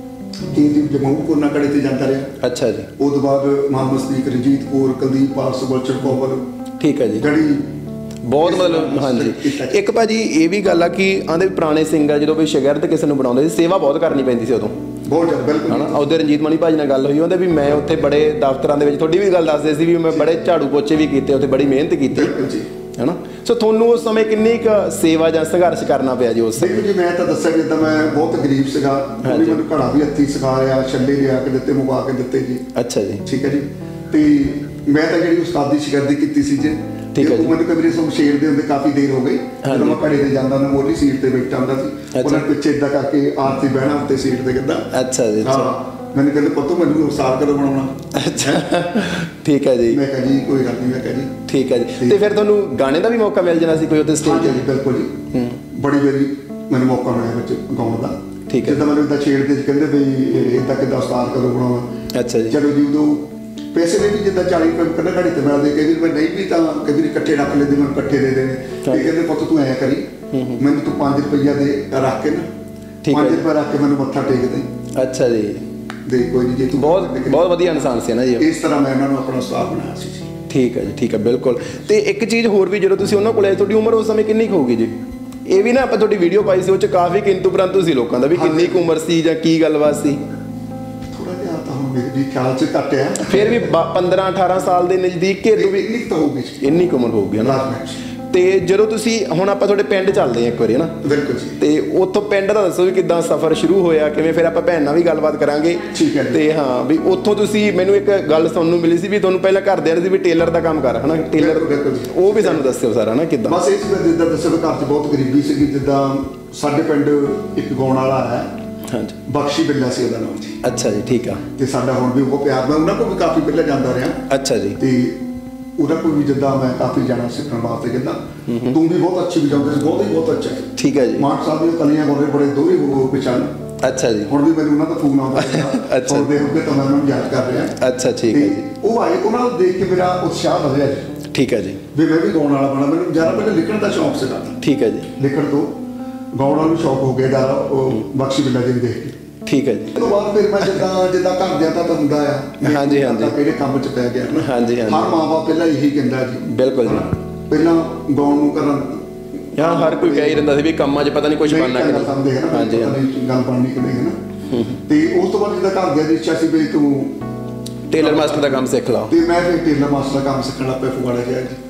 ਜੀ ਜਮੂ ਕੋਨਾ ਘੜੇ ਤੇ ਜਾਂਦਾ ਰਿਹਾ। ਅੱਛਾ ਜੀ। ਉਸ ਤੋਂ ਬਾਅਦ ਮੁਹੰਮਦ ਸਦੀਕ, ਰਣਜੀਤ ਕੌਰ, ਕੁਲਦੀਪ ਪਾਰਸ, ਗੁਲਸ਼ਨ ਕੋਵਲ। ਠੀਕ ਹੈ ਜੀ। ਗੜੀ ਬਹੁਤ ਮਤਲਬ ਹਾਂਜੀ। ਇੱਕ ਭਾਜੀ ਇਹ ਵੀ ਗੱਲ ਆ ਕਿ ਆਂਦੇ ਪੁਰਾਣੇ ਸਿੰਗਰ ਜਦੋਂ ਵੀ ਸ਼ਾਗਿਰਦ ਕਿਸੇ ਨੂੰ ਬਣਾਉਂਦੇ ਸੀ, ਸੇਵਾ ਬਹੁਤ ਕਰਨੀ ਪੈਂਦੀ ਸੀ ਉਦੋਂ। ਬਹੁਤ ਜ਼ਿਆਦਾ, ਬਿਲਕੁਲ ਹਨਾ। ਉਹਦੇ ਰਣਜੀਤ ਮਣੀ ਭਾਜੀ ਨਾਲ ਗੱਲ ਹੋਈ, ਉਹਦੇ ਵੀ ਮੈਂ ਉੱਥੇ ਬੜੇ ਦਫ਼ਤਰਾਂ ਦੇ ਵਿੱਚ, ਤੁਹਾਡੀ ਵੀ ਗੱਲ ਦੱਸਦੇ ਸੀ ਵੀ ਮੈਂ ਬੜੇ ਝਾੜੂ ਪੋਚੇ ਵੀ ਕੀਤੇ ਉੱਥੇ, ਬੜੀ ਮਿਹਨਤ ਕੀਤੀ। ਬਿਲਕੁਲ ਜੀ। ਹਨਾ। ਸੋ ਤੁਹਾਨੂੰ ਉਸ ਸਮੇਂ ਕਿੰਨੀ ਕੁ ਸੇਵਾ ਜਾਂ ਸੰਘਰਸ਼ ਕਰਨਾ ਪਿਆ ਜੀ ਉਸ ਸਮੇਂ? ਦੇਖੋ ਜੀ, ਮੈਂ ਤਾਂ ਦੱਸਿਆ ਜਿੱਦਾਂ ਮੈਂ ਬਹੁਤ ਗਰੀਬ ਸੀਗਾ, ਉਹਨੇ ਮੈਨੂੰ ਘੜਾ ਵੀ ਹੱਥੀਂ ਸਿਖਾਇਆ, ਛੱਲੇ ਲਿਆ ਕੇ ਦਿੱਤੇ, ਮੁਕਾ ਕੇ ਦਿੱਤੇ ਜੀ। ਅੱਛਾ ਜੀ। ਠੀਕ ਹੈ ਜੀ। ਤੇ ਮੈਂ ਤਾਂ ਜਿਹੜੀ ਉਸਤਾਦੀ ਸ਼ਾਗਿਰਦੀ ਕੀਤੀ ਸੀ ਜੀ। ਠੀਕ ਹੈ ਜੀ। ਉਹ ਮੈਨੂੰ ਕਦੇ ਸਭ ਸ਼ੇਰਦੇ ਹੁੰਦੇ ਕਾਫੀ ਦੇਰ ਹੋ ਗਈ। ਜਦੋਂ ਮੈਂ ਘੜੇ ਤੇ ਜਾਂਦਾ ਨਾ, ਮੋਢਲੀ ਸੀਟ ਤੇ ਬੈਠਾ ਹੁੰਦਾ ਸੀ, ਉਹਨਾਂ ਨੇ ਪਿੱਛੇ ਇਦਾਂ ਕਰਕੇ ਆਰਤੀ ਬਹਿਣਾ ਉੱਤੇ ਸੀਟ ਤੇ ਕਿੱਦਾਂ। ਅੱਛਾ ਜੀ। ਹਾਂ। ਮੈਨੂੰ ਕਹਿੰਦੇ ਪੁੱਤ ਮੈਨੂੰ ਉਸਤਾਦ ਕਦੋਂ ਬਣਾਉਣਾ? ਅੱਛਾ। ਠੀਕ ਹੈ ਜੀ। ਮੈਂ ਕਿਹਾ ਜੀ ਕੋਈ ਗੱਲ ਨਹੀਂ। ਮੈਂ ਕਿਹਾ ਜੀ ਠੀਕ ਹੈ ਜੀ। ਤੇ ਫਿਰ ਤੁਹਾਨੂੰ ਗਾਣੇ ਦਾ ਵੀ ਮੌਕਾ ਮਿਲ ਜਾਣਾ ਸੀ ਕੋਈ ਉੱਥੇ ਸਟੇਜ ਤੇ? ਜੀ ਬਿਲਕੁਲ ਜੀ। ਬੜੀ ਵਾਰੀ ਮੈਨੂੰ ਮੌਕਾ ਮਿਲਿਆ ਵਿੱਚ ਗਾਉਣ ਦਾ। ਠੀਕ ਹੈ। ਜਿੱਦਾਂ ਮੈਨੂੰ ਇਦਾਂ ਛੇੜਦੇ ਸੀ, ਕਹਿੰਦੇ ਵੀ ਇਦਾਂ ਕਿੱਦਾਂ ਉਸਤਾਦ ਕਦੋਂ ਬਣਾਉਣਾ? ਅੱਛਾ ਜੀ। ਚਲੋ ਜੀ। ਉਦੋਂ ਪੈਸੇ ਵੀ ਜਿੱਦਾਂ 40 ਰੁਪਏ ਕੱਢ ਘੜੀ ਤੇ ਮਿਲਦੇ, ਕਈ ਵਾਰ ਮੈਂ ਨਹੀਂ ਵੀ ਤਾਂ ਕਈ ਵਾਰ ਇਕੱਠੇ ਰੱਖ ਲੈਂਦੇ, ਮੈਨੂੰ ਇਕੱਠੇ ਦੇ ਦੇਣੇ। ਤੇ ਕਹਿੰਦੇ ਪੁੱਤ ਤੂੰ ਐਂ ਕਰੀ, ਮੈਨੂੰ ਤੂੰ 5 ਰੁਪਈਆ ਦੇ ਰੱਖ ਕੇ ਨਾ, 5 ਰੁਪਏ ਰੱਖ ਕੇ ਮੈਨੂੰ ਮੱਥਾ ਟੇਕ ਦੇ। ਅੱਛਾ ਜੀ। ਦੇ ਕੋਈ ਨਹੀਂ, ਜੇ ਤੂੰ ਬਹੁਤ ਵਧੀਆ ਇਨਸਾਨ ਸੀ ਨਾ ਜੀ। ਇਸ ਤਰ੍ਹਾਂ ਮੈਂ ਉਹਨਾਂ ਨੂੰ ਆਪਣਾ ਉਸਤਾਦ ਬਣਾਇਆ ਸੀ ਜੀ। ਠੀਕ ਹੈ ਜੀ। ਠੀਕ ਹੈ, ਬਿਲਕੁਲ। ਤੇ ਇੱਕ ਚੀਜ਼ ਹੋਰ ਵੀ, ਜਦੋਂ ਤੁਸੀਂ ਉਹਨਾਂ ਕੋਲ ਆਏ, ਤੁਹਾਡੀ ਉਮਰ ਉਸ ਸਮੇਂ ਕਿੰਨੀ ਕੁ ਹੋਊਗੀ ਜੀ? ਇਹ ਵੀ ਨਾ ਆਪਾਂ ਤੁਹਾਡੀ ਵੀਡੀਓ ਪਾਈ ਸੀ, ਉਹ 'ਚ ਕਾਫੀ ਕਿੰਤੂ ਪਰੰਤੂ ਸੀ ਲੋਕਾਂ ਦਾ ਵੀ ਕਿੰਨੀ ਕੁ ਉਮਰ ਸੀ ਜਾਂ ਕੀ ਗੱਲਬਾਤ ਸੀ? ਥੋੜਾ ਜਿਹਾ ਤਾਂ ਹੁਣ ਮੇਰੇ ਵੀ ਖਿਆਲ 'ਚ ਘੱਟ ਆ। ਫਿਰ ਵੀ 15-18 ਸਾਲ ਦੇ ਨਜ਼ਦੀਕ ਘੇਰੂ ਵੀ ਇੰਨੀ ਤਾਂ ਹੋਊਗੀ ਜੀ। ਇੰਨੀ ਕੁ ਉਮਰ ਹੋਊਗੀ ਨਾ। ਤੇ ਜਦੋਂ ਤੁਸੀਂ ਹੁਣ ਆਪਾਂ ਤੁਹਾਡੇ ਪਿੰਡ ਚੱਲਦੇ ਹਾਂ ਇੱਕ ਵਾਰੀ, ਹੈ ਨਾ? ਬਿਲਕੁਲ ਜੀ। ਤੇ ਉੱਥੋਂ ਪਿੰਡ ਦਾ ਦੱਸੋ ਵੀ ਕਿੱਦਾਂ ਸਫ਼ਰ ਸ਼ੁਰੂ ਹੋਇਆ, ਕਿਵੇਂ? ਫਿਰ ਆਪਾਂ ਭੈਣ ਨਾਲ ਵੀ ਗੱਲਬਾਤ ਕਰਾਂਗੇ। ਠੀਕ ਹੈ ਜੀ। ਤੇ ਹਾਂ ਵੀ ਉੱਥੋਂ ਤੁਸੀਂ, ਮੈਨੂੰ ਇੱਕ ਗੱਲ ਸੁਣਨ ਨੂੰ ਮਿਲੀ ਸੀ ਵੀ ਤੁਹਾਨੂੰ ਪਹਿਲਾਂ ਘਰਦਿਆਂ ਨੇ ਸੀ ਵੀ ਟੇਲਰ ਦਾ ਕੰਮ ਕਰ, ਹਨਾ? ਟੇਲਰ, ਬਿਲਕੁਲ ਜੀ। ਉਹ ਵੀ ਸਾਨੂੰ ਦੱਸਿਓ ਸਾਰਾ ਨਾ ਕਿੱਦਾਂ। ਬਸ ਇਸ ਵਾਰ ਜਿੱਦਾਂ ਦੱਸਿਆ, ਘਰ 'ਚ ਬਹੁਤ ਗਰੀਬੀ ਸੀਗੀ। ਜਿੱਦਾਂ ਸਾਡੇ ਪਿੰਡ ਇੱਕ ਗਾਉਣ ਵਾਲਾ ਹੈ, ਹਾਂਜੀ। ਬਖਸ਼ੀ ਬਿੱਲਾ ਸੀ ਉਹਦਾ ਨਾਮ ਜੀ। ਅੱਛਾ ਜੀ। ਠੀਕ ਆ। ਤੇ ਸਾਡਾ ਹੁਣ ਵੀ ਉਹ ਪਿਆਰ, ਮੈਂ ਉਹਨਾਂ ਕੋਲ ਵੀ ਕਾਫੀ ਪਹਿਲਾਂ ਜਾਂਦਾ ਰਿਹਾ। ਅੱਛਾ ਜੀ। ਤੇ ਉਹਨਾਂ ਕੋਲ ਵੀ ਜਿੱਦਾਂ ਮੈਂ ਕਾਫੀ ਜਾਣਾ ਸਿੱਖਣ ਵਾਸਤੇ, ਕਹਿੰਦਾ ਤੂੰ ਵੀ ਬਹੁਤ ਅੱਛੀ ਵਜਾਉਂਦਾ ਸੀ, ਬਹੁਤ ਅੱਛਾ। ਠੀਕ ਹੈ ਜੀ। ਮਾਨ ਸਾਹਿਬ ਦੇ ਕਲੀਆਂ ਗੋਰੇ ਬੜੇ ਦੋਹਰੇ ਹੋ ਪਿਛਾਣ। ਅੱਛਾ ਜੀ। ਹੁਣ ਵੀ ਮੈਨੂੰ ਉਹਨਾਂ ਦਾ ਫੋਨ ਆਉਂਦਾ ਹੈ। ਅੱਛਾ। ਸੁਣਦੇ ਹੋ ਕੇ ਤਾਂ ਮੈਂ ਉਹਨਾਂ ਨੂੰ ਯਾਦ ਕਰ ਰਿਹਾ। ਅੱਛਾ। ਠੀਕ ਹੈ ਜੀ। ਉਹ ਆਏ, ਉਹਨਾਂ ਨੂੰ ਦੇਖ ਕੇ ਮੇਰਾ ਉਤਸ਼ਾਹ ਵਧਿਆ ਜੀ। ਠੀਕ ਹੈ ਜੀ। ਵੀ ਮੈਂ ਵੀ ਗਾਉਣ ਵਾਲਾ ਬਣਾ। ਮੈਨੂੰ ਜ਼ਿਆਦਾ ਪਹਿਲਾਂ ਲਿਖਣ ਦਾ ਸ਼ੌਂਕ ਸੀਗਾ। ਠੀਕ ਹੈ ਜੀ। ਲਿਖਣ ਤੋਂ ਗਾਉਣ ਨੂੰ ਸ਼ੌਂਕ ਹੋ ਗਿਆ ਜ਼ਿਆਦਾ, ਉਹ ਬਖਸ਼ੀ ਬਿੱਲਾ ਜੀ ਨੂੰ ਦੇਖ ਕੇ। ਠੀਕ ਹੈ ਜੀ। ਉਸ ਤੋਂ ਬਾਅਦ ਫਿਰ ਮੈਂ ਜਿੱਦਾਂ ਘਰਦਿਆਂ ਦਾ ਤਾਂ ਹੁੰਦਾ ਆ। ਹਾਂਜੀ, ਹਾਂਜੀ। ਕਿਹੜੇ ਕੰਮ 'ਚ ਪੈ ਗਿਆ ਨਾ। ਹਾਂਜੀ, ਹਾਂਜੀ। ਹਰ ਮਾਂ-ਬਾਪ ਪਹਿਲਾਂ ਇਹੀ ਕਹਿੰਦਾ ਜੀ। ਬਿਲਕੁਲ ਜੀ। ਪਹਿਲਾਂ ਗਾਉਣ ਨੂੰ ਕਰਨ ਹਾਂ, ਹਰ ਕੋਈ ਕਹਿ ਹੀ ਰਹਿੰਦਾ ਸੀ ਵੀ ਕੰਮਾਂ 'ਚ ਪਤਾ ਨਹੀਂ ਕੁਝ ਬਣਨਾ ਕਿ ਨਹੀਂ। ਹਾਂਜੀ, ਗੱਲ ਬਣਨੀ ਕਿ ਨਹੀਂ, ਹੈ ਨਾ? ਤੇ ਉਸ ਤੋਂ ਬਾਅਦ ਜਿੱਦਾਂ ਘਰਦਿਆਂ ਦੀ ਇੱਛਾ ਸੀ ਵੀ ਤੂੰ ਟੇਲਰ ਮਾਸਟਰ ਦਾ ਕੰਮ ਸਿੱਖ ਲਾ। ਤੇ ਮੈਂ ਫਿਰ ਟੇਲਰ ਮਾਸਟਰ ਦਾ ਕੰਮ ਸਿੱਖਣ ਲੱਗ ਪਿਆ ਫਗਵਾੜਾ ਸ਼ਹਿਰ 'ਚ।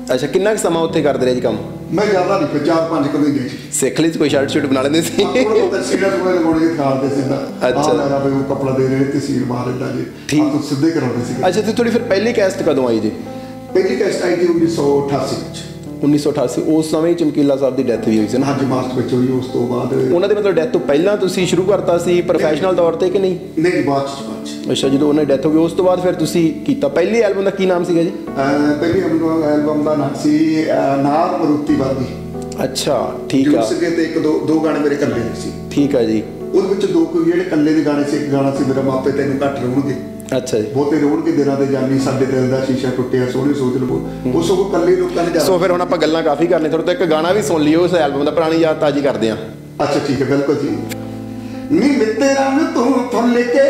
ਅੱਛਾ, ਕਿੰਨਾ ਕੁ ਸਮਾਂ ਉੱਥੇ ਕਰਦੇ ਰਹੇ ਜੀ ਕੰਮ? ਮੈਂ ਜ਼ਿਆਦਾ ਨਹੀਂ, 4-5 ਮਹੀਨੇ ਚ ਸਿੱਖ ਲਈ ਕੋਈ ਸ਼ਰਟ ਸ਼ੂਟ ਬਣਾ ਲੈਂਦੇ ਸੀ? ਥੋੜਾ ਬਹੁਤਾ ਸੀੜਾ ਥੋੜਾ ਲਗਾਉਣੇ ਦਿਖਾਉਂਦੇ ਸੀ ਨਾ। ਅੱਛਾ। ਮੇਰਾ ਵੀ ਉਹ ਕੱਪੜਾ ਦੇ ਰਹੇ ਤੇ ਸੀਲ ਮਾਰ ਦਿੰਦਾ ਜੀ, ਠੀਕ। ਤੋਂ ਸਿੱਧੇ ਕਰਾਉਂਦੇ ਸੀ। ਅੱਛਾ, ਤੇ ਤੁਹਾਡੀ ਫਿਰ ਪਹਿਲੀ ਕੈਸਟ ਕਦੋਂ ਆਈ ਜੀ? ਪਹਿਲੀ ਕੈਸਟ ਆਈ ਸੀ 1988 ਵਿੱਚ। 1988, ਉਸ ਸਮੇਂ ਹੀ ਚਮਕੀਲਾ ਸਾਹਿਬ ਦੀ ਡੈਥ ਵੀ ਹੋਈ ਸੀ ਨਾ? ਹਾਂਜੀ, ਮਾਰਚ ਵਿੱਚ ਹੋਈ। ਉਸ ਤੋਂ ਬਾਅਦ ਉਹਨਾਂ ਦੇ ਮਤਲਬ ਡੈਥ ਤੋਂ ਪਹਿਲਾਂ ਤੁਸੀਂ ਸ਼ੁਰੂ ਕਰਤਾ ਸੀ ਪ੍ਰੋਫੈਸ਼ਨਲ ਤੌਰ ਤੇ ਕਿ ਨਹੀਂ? ਨਹੀਂ, ਬਾਅਦ ਚ। ਅੱਛਾ, ਜਦੋਂ ਉਹਨਾਂ ਦੀ ਡੈਥ ਹੋ ਗਈ ਉਸ ਤੋਂ ਬਾਅਦ ਫਿਰ ਤੁਸੀਂ ਕੀਤਾ। ਪਹਿਲੀ ਐਲਬਮ ਦਾ ਕੀ ਨਾਮ ਸੀਗਾ ਜੀ? ਪਹਿਲੀ ਐਲਬਮ ਦਾ ਨਾਮ ਸੀ ਨਾਰ ਮਰੂਤੀ ਵਾਦੀ। ਅੱਛਾ, ਠੀਕ ਆ। ਸੀਗੇ ਤੇ ਇੱਕ ਦੋ ਗਾਣੇ ਮੇਰੇ ਇਕੱਲੇ ਦੇ ਸੀ। ਠੀਕ ਆ ਜੀ। ਉਹਦੇ ਵਿੱਚ ਦੋ ਕੋਈ ਜਿਹੜੇ ਇਕੱਲੇ ਦੇ ਗਾਣੇ ਸੀ। ਇੱਕ ਗਾਣਾ ਸੀ ਮੇਰਾ ਮਾਪੇ ਤੈਨੂੰ ਘੱਟ ਰੋਣਗੇ। ਅੱਛਾ ਜੀ। ਬਹੁਤੇ ਰੋਣਗੇ ਦਿਨਾਂ ਦੇ ਜਾਨੀ, ਸਾਡੇ ਦਿਲ ਦਾ ਸ਼ੀਸ਼ਾ ਟੁੱਟਿਆ, ਸੋਹਣੀ ਸੋਚ ਲਵੋ। ਉਹ ਸਗੋਂ ਇਕੱਲੇ ਲੋਕਾਂ ਨੇ ਸੋ ਫਿਰ ਹੁਣ ਆਪਾਂ ਗੱਲਾਂ ਕਾਫੀ ਕਰਨੀਆਂ, ਤੁਹਾਡੇ ਤੋਂ ਇੱਕ ਗਾਣਾ ਵੀ ਸੁਣ ਲਿਓ ਉਸ ਐਲਬਮ ਦਾ, ਪੁਰਾਣੀ ਯਾਦ ਤਾਜ਼ੀ ਕਰਦੇ ਹਾਂ। ਅੱਛਾ, ਠੀਕ ਹੈ, ਬਿਲਕੁਲ ਜੀ। ਨੀ ਮਿੱਤਰਾਂ ਨੂੰ ਤੂੰ ਫੁੱਲ ਕੇ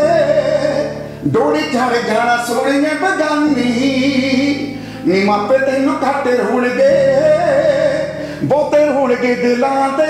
ਡੋਲੀ ਚੜ ਜਾਣਾ ਸੋਹਣੀਏ ਬਗਾਨੀ, ਨੀ ਮਾਪੇ ਤੈਨੂੰ ਘੱਟ ਰੋਣਗੇ, ਬਹੁਤੇ ਰੋਣਗੇ ਦਿਲਾਂ ਦੇ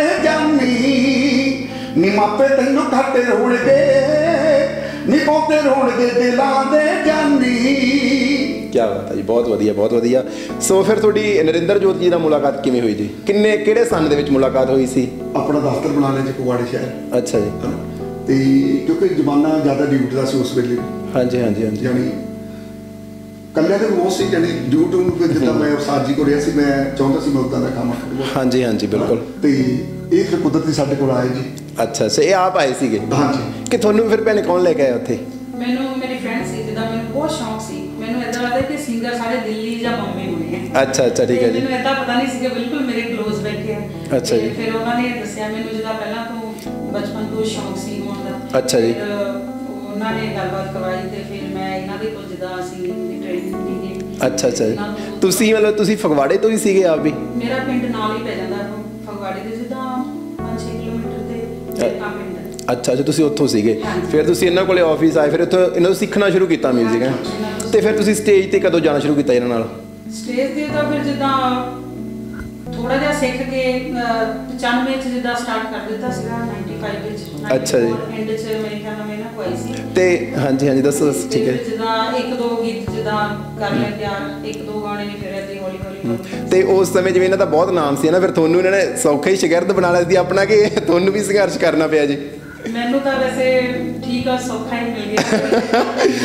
ਜਾਨੀ, ਨੀ ਮਾਪੇ ਤੈਨੂੰ ਘੱਟ ਰੋਣਗੇ, ਨੀ ਬਹੁਤੇ ਰੋਣਗੇ ਦਿਲਾਂ ਦੇ ਜਾਨੀ। ਕੀ ਬਾਤ ਹੈ ਜੀ, ਬਹੁਤ ਵਧੀਆ, ਬਹੁਤ ਵਧੀਆ। ਸੋ ਫਿਰ ਤੁਹਾਡੀ ਨਰਿੰਦਰ ਜੋਤ ਜੀ ਨਾਲ ਮੁਲਾਕਾਤ ਕਿਵੇਂ ਹੋਈ ਜੀ? ਕਿਹੜੇ ਸੰਨ ਦੇ ਵਿੱਚ ਮੁਲਾਕਾਤ ਹੋਈ ਸੀ? ਆਪਣਾ ਦਫ਼ਤਰ ਬਣਾ ਲਿਆ ਜੀ ਕੁਵਾੜੇ ਸ਼ਹਿਰ। ਅੱਛਾ ਜੀ। ਤੇ ਕਿਉਂਕਿ ਜ਼ਮਾਨਾ ਜ਼ਿਆਦਾ ਡਿਊਟੀ ਦਾ ਸੀ ਉਸ ਵੇਲੇ। ਹਾਂਜੀ ਹਾਂਜੀ ਹਾਂਜੀ। ਜਾਣੀ ਕੱਲਿਆਂ ਦੇ ਬਹੁਤ ਸੀ, ਜਾਣੀ ਡਿਊਟੀ ਨੂੰ ਜਿੱਦਾਂ ਮੈਂ ਸਾਜੀ ਕੋ ਰਿਹਾ ਸੀ, ਮੈਂ ਚਾਹੁੰਦਾ ਸੀ ਮੈਂ ਉੱਦਾਂ ਦਾ ਕੰਮ ਕਰਾਂ। ਹਾਂਜੀ ਹਾਂਜੀ, ਬਿਲਕੁਲ। ਤੇ ਇਹ ਫਿਰ ਕੁਦਰਤੀ ਸਾਡੇ ਕੋਲ ਆਏ ਜੀ। ਅੱਛਾ ਅੱਛਾ, ਇਹ ਆਪ ਆਏ ਸੀਗੇ? ਹਾਂਜੀ। ਕਿ ਤੁਹਾਨੂੰ ਫਿਰ ਭੈਣੇ ਕੌਣ ਲੈ ਕੇ ਆਇਆ ਉੱਥੇ? ਮੈਨੂੰ ਮੇਰੀ ਫਰੈਂਡ ਸੀ, ਜਿੱਦਾਂ ਮੈਨੂੰ ਬਹੁਤ ਸ਼ੌਂਕ ਸੀ। ਮੈਨੂੰ ਇਦਾਂ ਲੱਗਦਾ ਕਿ ਸਿੰਗਰ ਸਾਰੇ ਦਿੱਲੀ ਜਾਂ ਬੰਬੇ ਹੋਣੇ ਆ। ਅੱਛਾ ਅੱਛਾ, ਠੀਕ ਹੈ ਜੀ। ਮੈਨੂੰ ਇਦਾਂ ਪਤਾ ਨਹੀਂ ਸੀ ਕਿ ਬਿਲਕੁਲ ਮੇਰੇ ਕਲੋਜ਼ ਬੈਠੇ ਆ। ਅੱਛਾ ਜੀ। ਫਿਰ ਉਹਨਾਂ ਨੇ ਦੱਸਿਆ ਮੈਨੂੰ, ਜਿੱਦਾਂ ਪਹਿਲਾਂ ਤੋਂ ਬਚਪਨ ਤੋਂ ਸ਼ੌਂਕ ਸੀ ਹੋਣ ਦਾ। ਅੱਛਾ ਜੀ। ਉਹਨਾਂ ਨੇ ਗੱਲਬਾਤ ਕਰਵਾਈ ਤੇ ਫਿਰ ਮੈਂ ਇਹਨਾਂ ਦੇ ਕੋਲ ਜਿੱਦਾਂ ਅਸੀਂ ਟ੍ਰੇਨਿੰਗ ਲਈ। ਅੱਛਾ ਅੱਛਾ ਜੀ। ਤੁਸੀਂ ਮਤਲਬ ਤੁਸੀਂ ਫਗਵਾੜੇ ਤੋਂ ਹੀ ਸੀਗੇ ਆਪ ਵੀ? ਮੇਰਾ ਪਿੰਡ ਨਾਲ ਹੀ ਪੈ ਜਾਂਦਾ ਫਗਵਾੜੇ ਦੇ, ਜਿੱਦਾਂ 5-6 ਕਿਲੋਮੀਟਰ ਤੇ ਮੇਰਾ ਪਿੰਡ। ਅੱਛਾ ਅੱਛਾ, ਤੁਸੀਂ ਉੱਥੋਂ ਸੀਗੇ। ਫਿਰ ਤੁਸੀਂ ਇਹਨਾਂ ਕੋਲੇ ਆਫਿਸ ਆਏ, ਫਿਰ ਇੱਥੋਂ ਇਹਨਾਂ ਤੋਂ ਸਿੱਖਣਾ ਸ਼ੁਰੂ ਕੀਤਾ ਮਿਊਜ਼ਿਕ ਹੈ? ਤੇ ਫਿਰ ਤੁਸੀਂ ਸਟੇਜ ਤੇ ਕਦੋਂ ਜਾਣਾ ਸ਼ੁਰੂ ਕੀਤਾ ਇਹਨਾਂ ਨਾਲ? ਸਟੇਜ ਤੇ ਤਾਂ ਫਿਰ ਜਿੱਦਾਂ ਥੋੜਾ ਜਿਹਾ ਸਿੱਖ ਕੇ 95 ਚ ਜਿੱਦਾਂ ਸਟਾਰਟ ਕਰ ਦਿੱਤਾ ਸੀਗਾ, 95 ਵਿੱਚ। ਅੱਛਾ ਜੀ। ਐਂਡ ਚ ਮੇਰੇ ਖਿਆਲ ਨਾਲ ਮੈਂ ਨਾ ਕੋਈ ਸੀ। ਤੇ ਹਾਂਜੀ ਹਾਂਜੀ, ਦੱਸੋ ਦੱਸੋ। ਠੀਕ ਹੈ। ਜਿੱਦਾਂ 1-2 ਗੀਤ ਜਿੱਦਾਂ ਕਰ ਲੈ ਤਿਆਰ, 1-2 ਗਾਣੇ ਨੇ ਫਿਰ ਏਦਾਂ ਹੌਲੀ ਹੌਲੀ। ਤੇ ਉਸ ਸਮੇਂ ਜਿਵੇਂ ਇਹਨਾਂ ਦਾ ਬਹੁਤ ਨਾਮ ਸੀ ਨਾ, ਫਿਰ ਤੁਹਾਨੂੰ ਇਹਨਾਂ ਨੇ ਸੌਖਾ ਹੀ ਸ਼ਾਗਿਰਦ ਬਣਾ ਲਿਆ ਸੀ ਆਪਣਾ, ਕਿ ਤੁਹਾਨੂੰ ਵੀ ਸੰਘਰਸ਼ ਕਰਨਾ ਪਿਆ ਜੀ? ਮੈਨੂੰ ਤਾਂ ਵੈਸੇ ਠੀਕ ਆ, ਸੌਖਾ ਹੀ ਮਿਲ ਗਿਆ।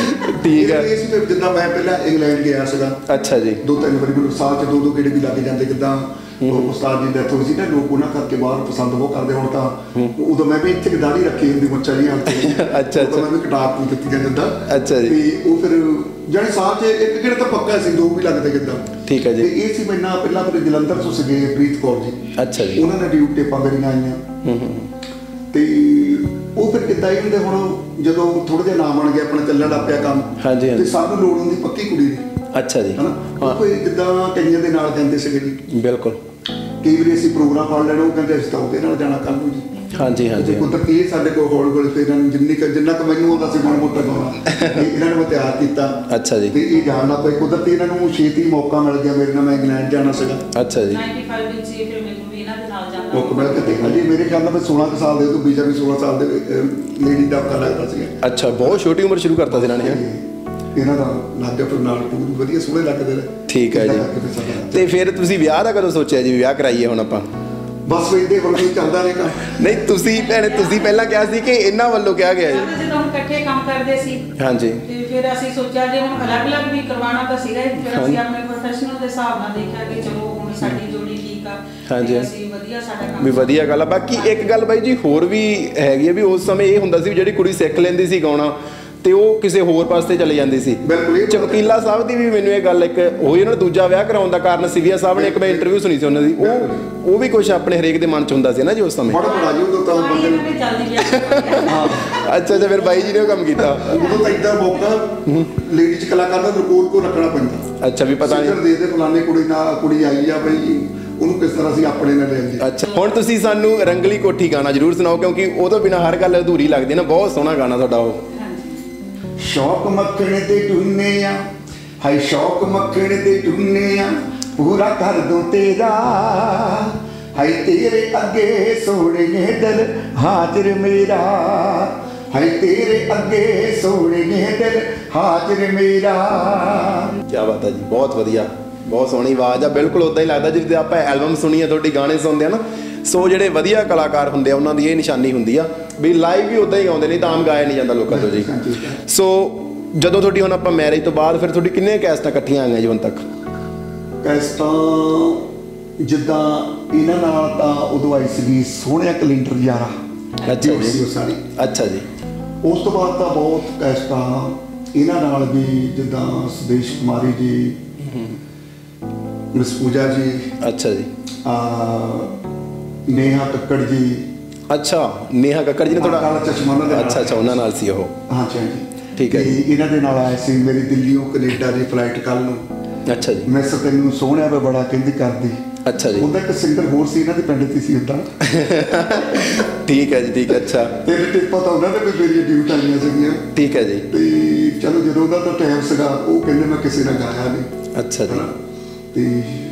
ਠੀਕ ਹੈ। ਇਹ ਸੀ ਜਿੱਦਾਂ ਮੈਂ ਪਹਿਲਾਂ ਇੰਗਲੈਂਡ ਗਿਆ ਸੀਗਾ। ਅੱਛਾ ਜੀ। 2-3 ਵਾਰੀ ਮੈਨੂੰ ਸਾਲ ਚ 2-2 ਗੇੜੇ ਵੀ ਲੱਗ ਜਾਂਦੇ। ਕਿੱਦਾਂ ਉਸਤਾਦ ਜੀ ਡੈਥ ਹੋਈ ਸੀ ਨਾ, ਲੋਕ ਉਹਨਾਂ ਕਰਕੇ ਬਾਹਰ ਪਸੰਦ ਬਹੁਤ ਕਰਦੇ। ਹੁਣ ਤਾਂ ਉਦੋਂ ਮੈਂ ਵੀ ਇੱਥੇ ਦਾੜੀ ਰੱਖੀ ਹੁੰਦੀ ਮੁੱਛਾਂ ਨਹੀਂ ਆਉਂਦੀ। ਅੱਛਾ ਅੱਛਾ, ਮੈਂ ਵੀ ਕਟਾਪ ਨੂੰ ਦਿੱਤੀ ਜਾਂਦਾ। ਅੱਛਾ ਜੀ। ਤੇ ਉਹ ਫਿਰ ਜਾਨੀ ਸਾਲ ਚ ਇੱਕ ਗੇੜਾ ਤਾਂ ਪੱਕਾ ਸੀ, 2 ਵੀ ਲੱਗਦੇ ਕਿੱਦਾਂ। ਠੀਕ ਹੈ ਜੀ। ਤੇ ਇਹ ਸੀ ਮੈਨਾਂ ਪਹਿਲਾਂ ਫਿਰ ਜਲੰਧਰ ਤੋਂ ਸੀਗੇ ਪ੍ਰੀਤ ਕੌਰ ਜੀ। ਅੱਛਾ ਜੀ। ਉਹਨਾਂ ਨੇ ਡਿਊਟੀ ਟੇਪਾਂ ਮੇਰੀਆਂ ਆਈਆਂ। ਤੇ ਉਹ ਫਿਰ ਕਿੱਦਾਂ ਹੀ ਹੁੰਦੇ, ਹੁਣ ਜਦੋਂ ਥੋੜਾ ਜਿਹਾ ਨਾਮ ਬਣ ਗਿਆ, ਆਪਣਾ ਚੱਲਣ ਲੱਗ ਪਿਆ ਕੰਮ। ਹਾਂਜੀ ਹਾਂਜੀ। ਤੇ ਸਾਨੂੰ ਲੋੜ ਹੁੰਦੀ ਪੱਕੀ ਕੁੜੀ ਦੀ। ਅੱਛਾ ਜੀ। ਹਨਾ, ਕੋਈ ਜਿੱਦਾਂ ਕਈਆਂ ਦੇ ਨਾਲ ਜਾਂਦੇ ਸੀਗੇ ਜੀ। ਬਿਲਕੁਲ। ਕਈ ਵਾਰੀ ਅਸੀਂ ਪ੍ਰੋਗਰਾਮ ਫੜ ਲੈਣਾ, ਉਹ ਕਹਿੰਦੇ ਅਸੀਂ ਤਾਂ ਉਹਦੇ ਨਾਲ ਜਾਣਾ ਕੱਲ ਨੂੰ ਜੀ। ਹਾਂਜੀ ਹਾਂਜੀ। ਕੁਦਰਤੀ ਇਹ ਸਾਡੇ ਕੋਲ ਹੌਲੀ ਹੌਲੀ ਫਿਰ ਇਹਨਾਂ ਨੂੰ ਜਿੰਨਾ ਕੁ ਮੈਨੂੰ ਆਉਂਦਾ ਸੀ ਮਾੜਾ ਮੋਟਾ ਗਾਉਣਾ, ਇਹਨਾਂ ਨੇ ਮੈਂ ਤਿਆਰ ਕੀਤਾ। ਅੱਛਾ ਜੀ। ਤੇ ਇਹ ਜਾਣ ਲੱਗ ਪਏ। ਕੁਦਰਤੀ ਇਹਨਾਂ ਨੂੰ ਛੇਤੀ ਮੌਕਾ ਮਿਲ ਗਿਆ ਮੇਰੇ ਨਾਲ, ਮੈਂ ਇੰਗਲੈਂਡ ਜਾਣਾ ਸੀਗਾ। ਅੱਛਾ ਜੀ। 95 ਵਿੱਚ ਹੀ ਫਿਰ ਮੈਨੂੰ ਵੀ ਇਹਨਾਂ ਦੇ ਨਾਲ ਜਾਣਾ ਮੌਕਾ ਮਿਲ ਕੇ ਦੇਖਾ ਜੀ। ਮੇਰੇ ਖਿਆਲ ਨਾਲ ਮੈਂ 16 ਸਾਲ ਦੇ, ਤੋਂ ਵੀਜ਼ਾ ਵੀ 16 ਸਾਲ ਦੇ ਲੇਡੀ ਦਾ ਔਖਾ ਲੱਗਦਾ ਸੀਗਾ। ਅੱਛਾ, ਬਹੁਤ ਛੋਟੀ ਉਮਰ ਸ਼ੁਰੂ ਕਰਤਾ ਸੀ ਇਹਨਾਂ ਨੇ। ਇਹਨਾਂ ਦਾ ਲੱਗ ਗਿਆ ਫਿਰ ਨਾਲ ਟੂਰ, ਵਧੀਆ ਸੋਹਣੇ ਲੱਗਦੇ ਨੇ। ਠੀਕ ਹੈ ਜੀ। ਤੇ ਫਿਰ ਤੁਸੀਂ ਵਿਆਹ ਦਾ ਕਦੋਂ ਸੋਚਿਆ ਜੀ, ਵਿਆਹ ਕਰਾਈਏ ਹੁਣ ਆਪਾਂ? ਬਸ ਵੇਖਦੇ ਹੁਣ ਕੋਈ ਚੱਲਦਾ ਨਹੀਂ ਕੰਮ। ਨਹੀਂ, ਤੁਸੀਂ ਭੈਣੇ ਤੁਸੀਂ ਪਹਿਲਾਂ ਕਿਹਾ ਸੀ ਕਿ ਇਹਨਾਂ ਵੱਲੋਂ ਕਿਹਾ ਗਿਆ ਜੀ। ਜਦੋਂ ਹੁਣ ਇਕੱਠੇ ਕੰਮ ਕਰਦੇ ਸੀ। ਹਾਂਜੀ। ਤੇ ਫਿਰ ਅਸੀਂ ਸੋਚਿਆ ਜੇ ਹੁਣ ਅਲੱਗ-ਅਲੱਗ ਵੀ ਕਰਵਾਉਣਾ ਤਾਂ ਸੀਗਾ। ਫਿਰ ਅਸੀਂ ਆਪਣੇ ਪ੍ਰੋਫੈਸ਼ਨਲ ਦੇ ਹਿਸਾਬ ਨਾਲ ਦੇਖਿਆ ਕਿ ਚਲੋ ਹੁਣ ਸਾਡੀ ਜੋੜੀ ਠੀਕ ਆ। ਹਾਂਜੀ। ਅਸੀਂ ਵਧੀਆ ਸਾਡਾ ਕੰਮ ਵੀ ਵਧੀਆ ਗੱਲ ਆ। ਬਾਕੀ ਇੱਕ ਗੱਲ ਬਾਈ ਜੀ ਹੋਰ ਵੀ ਹੈਗੀ ਆ, ਵੀ ਉਸ ਸਮੇਂ ਇਹ ਹੁੰਦਾ ਸੀ ਵੀ ਜਿਹੜੀ ਕੁੜੀ ਸਿੱਖ ਲੈਂਦੀ ਸੀ ਗਾਉਣਾ ਤੇ ਉਹ ਕਿਸੇ ਹੋਰ ਪਾਸੇ ਚਲੇ ਜਾਂਦੀ ਸੀ। ਚਮਕੀਲਾ ਸਾਹਿਬ ਦੀ ਵੀ ਮੈਨੂੰ ਇਹ ਗੱਲ ਇੱਕ ਹੋਈ, ਉਹਨਾਂ ਨੇ ਦੂਜਾ ਵਿਆਹ ਕਰਾਉਣ ਦਾ ਕਾਰਨ ਸਿਵੀਆ ਸਾਹਿਬ ਨੇ ਇੱਕ ਮੈਂ ਇੰਟਰਵਿਊ ਸੁਣੀ ਸੀ ਉਹਨਾਂ ਦੀ, ਉਹ ਵੀ ਕੁਝ ਆਪਣੇ ਹਰੇਕ ਦੇ ਮਨ ਚ ਹੁੰਦਾ ਸੀ ਨਾ ਜੀ ਉਸ ਸਮੇਂ। ਬੜਾ ਜੀ ਉਦੋਂ ਤਾਂ ਬੰਦੇ ਇਹਨਾਂ ਨੇ ਜਲਦੀ ਵਿਆਹ ਹਾਂ। ਅੱਛਾ ਅੱਛਾ, ਫਿਰ ਬਾਈ ਜੀ ਨੇ ਉਹ ਕੰਮ ਕੀਤਾ। ਉਦੋਂ ਤਾਂ ਇਦਾਂ ਮੌਕਾ ਲੇਡੀਜ਼ ਕਲਾਕਾਰ ਦਾ ਰਿਪੋਰਟ ਕੋ ਰੱਖਣਾ ਪੈਂਦਾ। ਅੱਛਾ, ਵੀ ਪਤਾ ਨਹੀਂ ਦੇ ਫਲਾਣੇ ਕੁੜੀ ਆਈ ਆ ਬਈ, ਉਹਨੂੰ ਕਿਸ ਤਰ੍ਹਾਂ ਅਸੀਂ ਆਪਣੇ ਨਾਲ ਲੈਂਦੇ। ਅੱਛਾ, ਹੁਣ ਤੁਸੀਂ ਸਾਨੂੰ ਰੰਗਲੀ ਕੋਠੀ ਗਾਣਾ ਜ਼ਰੂਰ ਸੁਣਾਓ, ਕਿਉਂਕਿ ਉਹਦੇ ਬਿਨਾਂ ਹਰ ਗੱਲ ਅਧੂਰੀ ਲੱਗਦੀ ਨਾ। ਬਹੁਤ ਸੋਹਣਾ ਗਾਣਾ ਤੁਹਾਡਾ ਉਹ। ਸ਼ੌਕ ਮੱਖਣ ਦੇ ਟੁੰਨੇ ਆ, ਹਾਏ ਸ਼ੌਕ ਮੱਖਣ ਦੇ ਟੁੰਨੇ ਆ, ਪੂਰਾ ਕਰ ਦੂੰ ਤੇਰਾ, ਹਾਏ ਤੇਰੇ ਅੱਗੇ ਸੋਹਣੇ ਦਿਲ ਹਾਜ਼ਰ ਮੇਰਾ, ਹਾਏ ਤੇਰੇ ਅੱਗੇ ਸੋਹਣੇ ਦਿਲ ਹਾਜ਼ਰ ਮੇਰਾ। ਕੀ ਬਾਤ ਹੈ ਜੀ, ਬਹੁਤ ਵਧੀਆ। ਬਹੁਤ ਸੋਹਣੀ ਆਵਾਜ਼ ਆ, ਬਿਲਕੁਲ ਉਦਾਂ ਹੀ ਲੱਗਦਾ ਜਿਵੇਂ ਆਪਾਂ ਐਲਬਮ ਸੁਣੀ ਆ ਤੁਹਾਡੀ, ਗਾਣੇ ਸੁਣਦੇ ਆ ਨਾ। ਸੋ ਜਿਹੜੇ ਵਧੀਆ ਕਲਾਕਾਰ ਹੁੰਦੇ ਆ ਉਹਨਾਂ ਦੀ ਇਹ ਨਿਸ਼ਾਨੀ ਹੁੰਦੀ ਆ ਵੀ ਲਾਈਵ ਵੀ ਉਦਾਂ ਹੀ ਗਾਉਂਦੇ, ਨਹੀਂ ਤਾਂ ਆਮ ਗਾਇਆ ਨਹੀਂ ਜਾਂਦਾ ਲੋਕਾਂ ਤੋਂ ਜੀ। ਸੋ ਜਦੋਂ ਤੁਹਾਡੀ ਹੁਣ ਆਪਾਂ ਮੈਰਿਜ ਤੋਂ ਬਾਅਦ ਫਿਰ ਤੁਹਾਡੀ ਕਿੰਨੀਆਂ ਕੈਸਟਾਂ ਇਕੱਠੀਆਂ ਆਈਆਂ ਜੀ ਹੁਣ ਤੱਕ? ਕੈਸਟਾਂ ਜਿੱਦਾਂ ਇਹਨਾਂ ਨਾਲ ਤਾਂ ਉਦੋਂ ਆਈ ਸੀਗੀ ਸੋਹਣਿਆ ਕੈਲੰਡਰ ਯਾਰਾ। ਅੱਛਾ ਜੀ। ਸਾਰੀ। ਅੱਛਾ ਜੀ। ਉਸ ਤੋਂ ਬਾਅਦ ਤਾਂ ਬਹੁਤ ਕੈਸਟਾਂ ਇਹਨਾਂ ਨਾਲ ਵੀ, ਜਿੱਦਾਂ ਸੁਦੇਸ਼ ਕੁਮਾਰੀ ਜੀ, ਮਿਸ ਪੂਜਾ ਜੀ। ਅੱਛਾ ਜੀ। ਨੇਹਾ ਕੱਕੜ ਜੀ। ਅੱਛਾ, ਨੇਹਾ ਕੱਕੜ ਜੀ ਨੇ ਤੁਹਾਡਾ ਕਾਲਾ ਚਸ਼ਮਾ ਉਹਨਾਂ ਦੇ ਨਾਲ। ਅੱਛਾ, ਉਹਨਾਂ ਨਾਲ ਸੀ ਉਹ। ਹਾਂਜੀ ਹਾਂਜੀ, ਠੀਕ ਹੈ ਜੀ। ਇਹਨਾਂ ਦੇ ਨਾਲ ਆਏ ਸੀ। ਮੇਰੀ ਦਿੱਲੀੋਂ ਕੈਨੇਡਾ ਦੀ ਫਲਾਈਟ ਕੱਲ ਨੂੰ। ਅੱਛਾ ਜੀ। ਮੈਂ ਤੈਨੂੰ ਸੋਹਣਿਆ ਵੇ ਬੜਾ ਕਹਿੰਦੀ ਕਰਦੀ। ਅੱਛਾ ਜੀ। ਉਹਦਾ ਇੱਕ ਸਿੰਗਰ ਹੋਰ ਸੀ ਇਹਨਾਂ ਦੇ ਪਿੰਡ ਦੀ ਸੀ ਉੱਦਾਂ। ਠੀਕ ਹੈ ਜੀ, ਠੀਕ ਹੈ। ਅੱਛਾ, ਤੇ ਟਿੱਪਾਂ ਤਾਂ ਉਹਨਾਂ ਦੇ ਵੀ ਮੇਰੀਆਂ ਡਿਊਟ ਆਈਆਂ ਸੀਗੀਆਂ। ਠੀਕ ਹੈ ਜੀ। ਤੇ ਚਲੋ ਜਦੋਂ ਉਹਦਾ ਤਾਂ ਟਾਈਮ ਸੀਗਾ, ਉਹ ਕਹਿੰਦੇ ਮੈਂ ਕਿਸੇ ਨਾਲ ਗਾਇਆ ਨਹੀਂ। ਅੱਛਾ ਜੀ। ਤੇ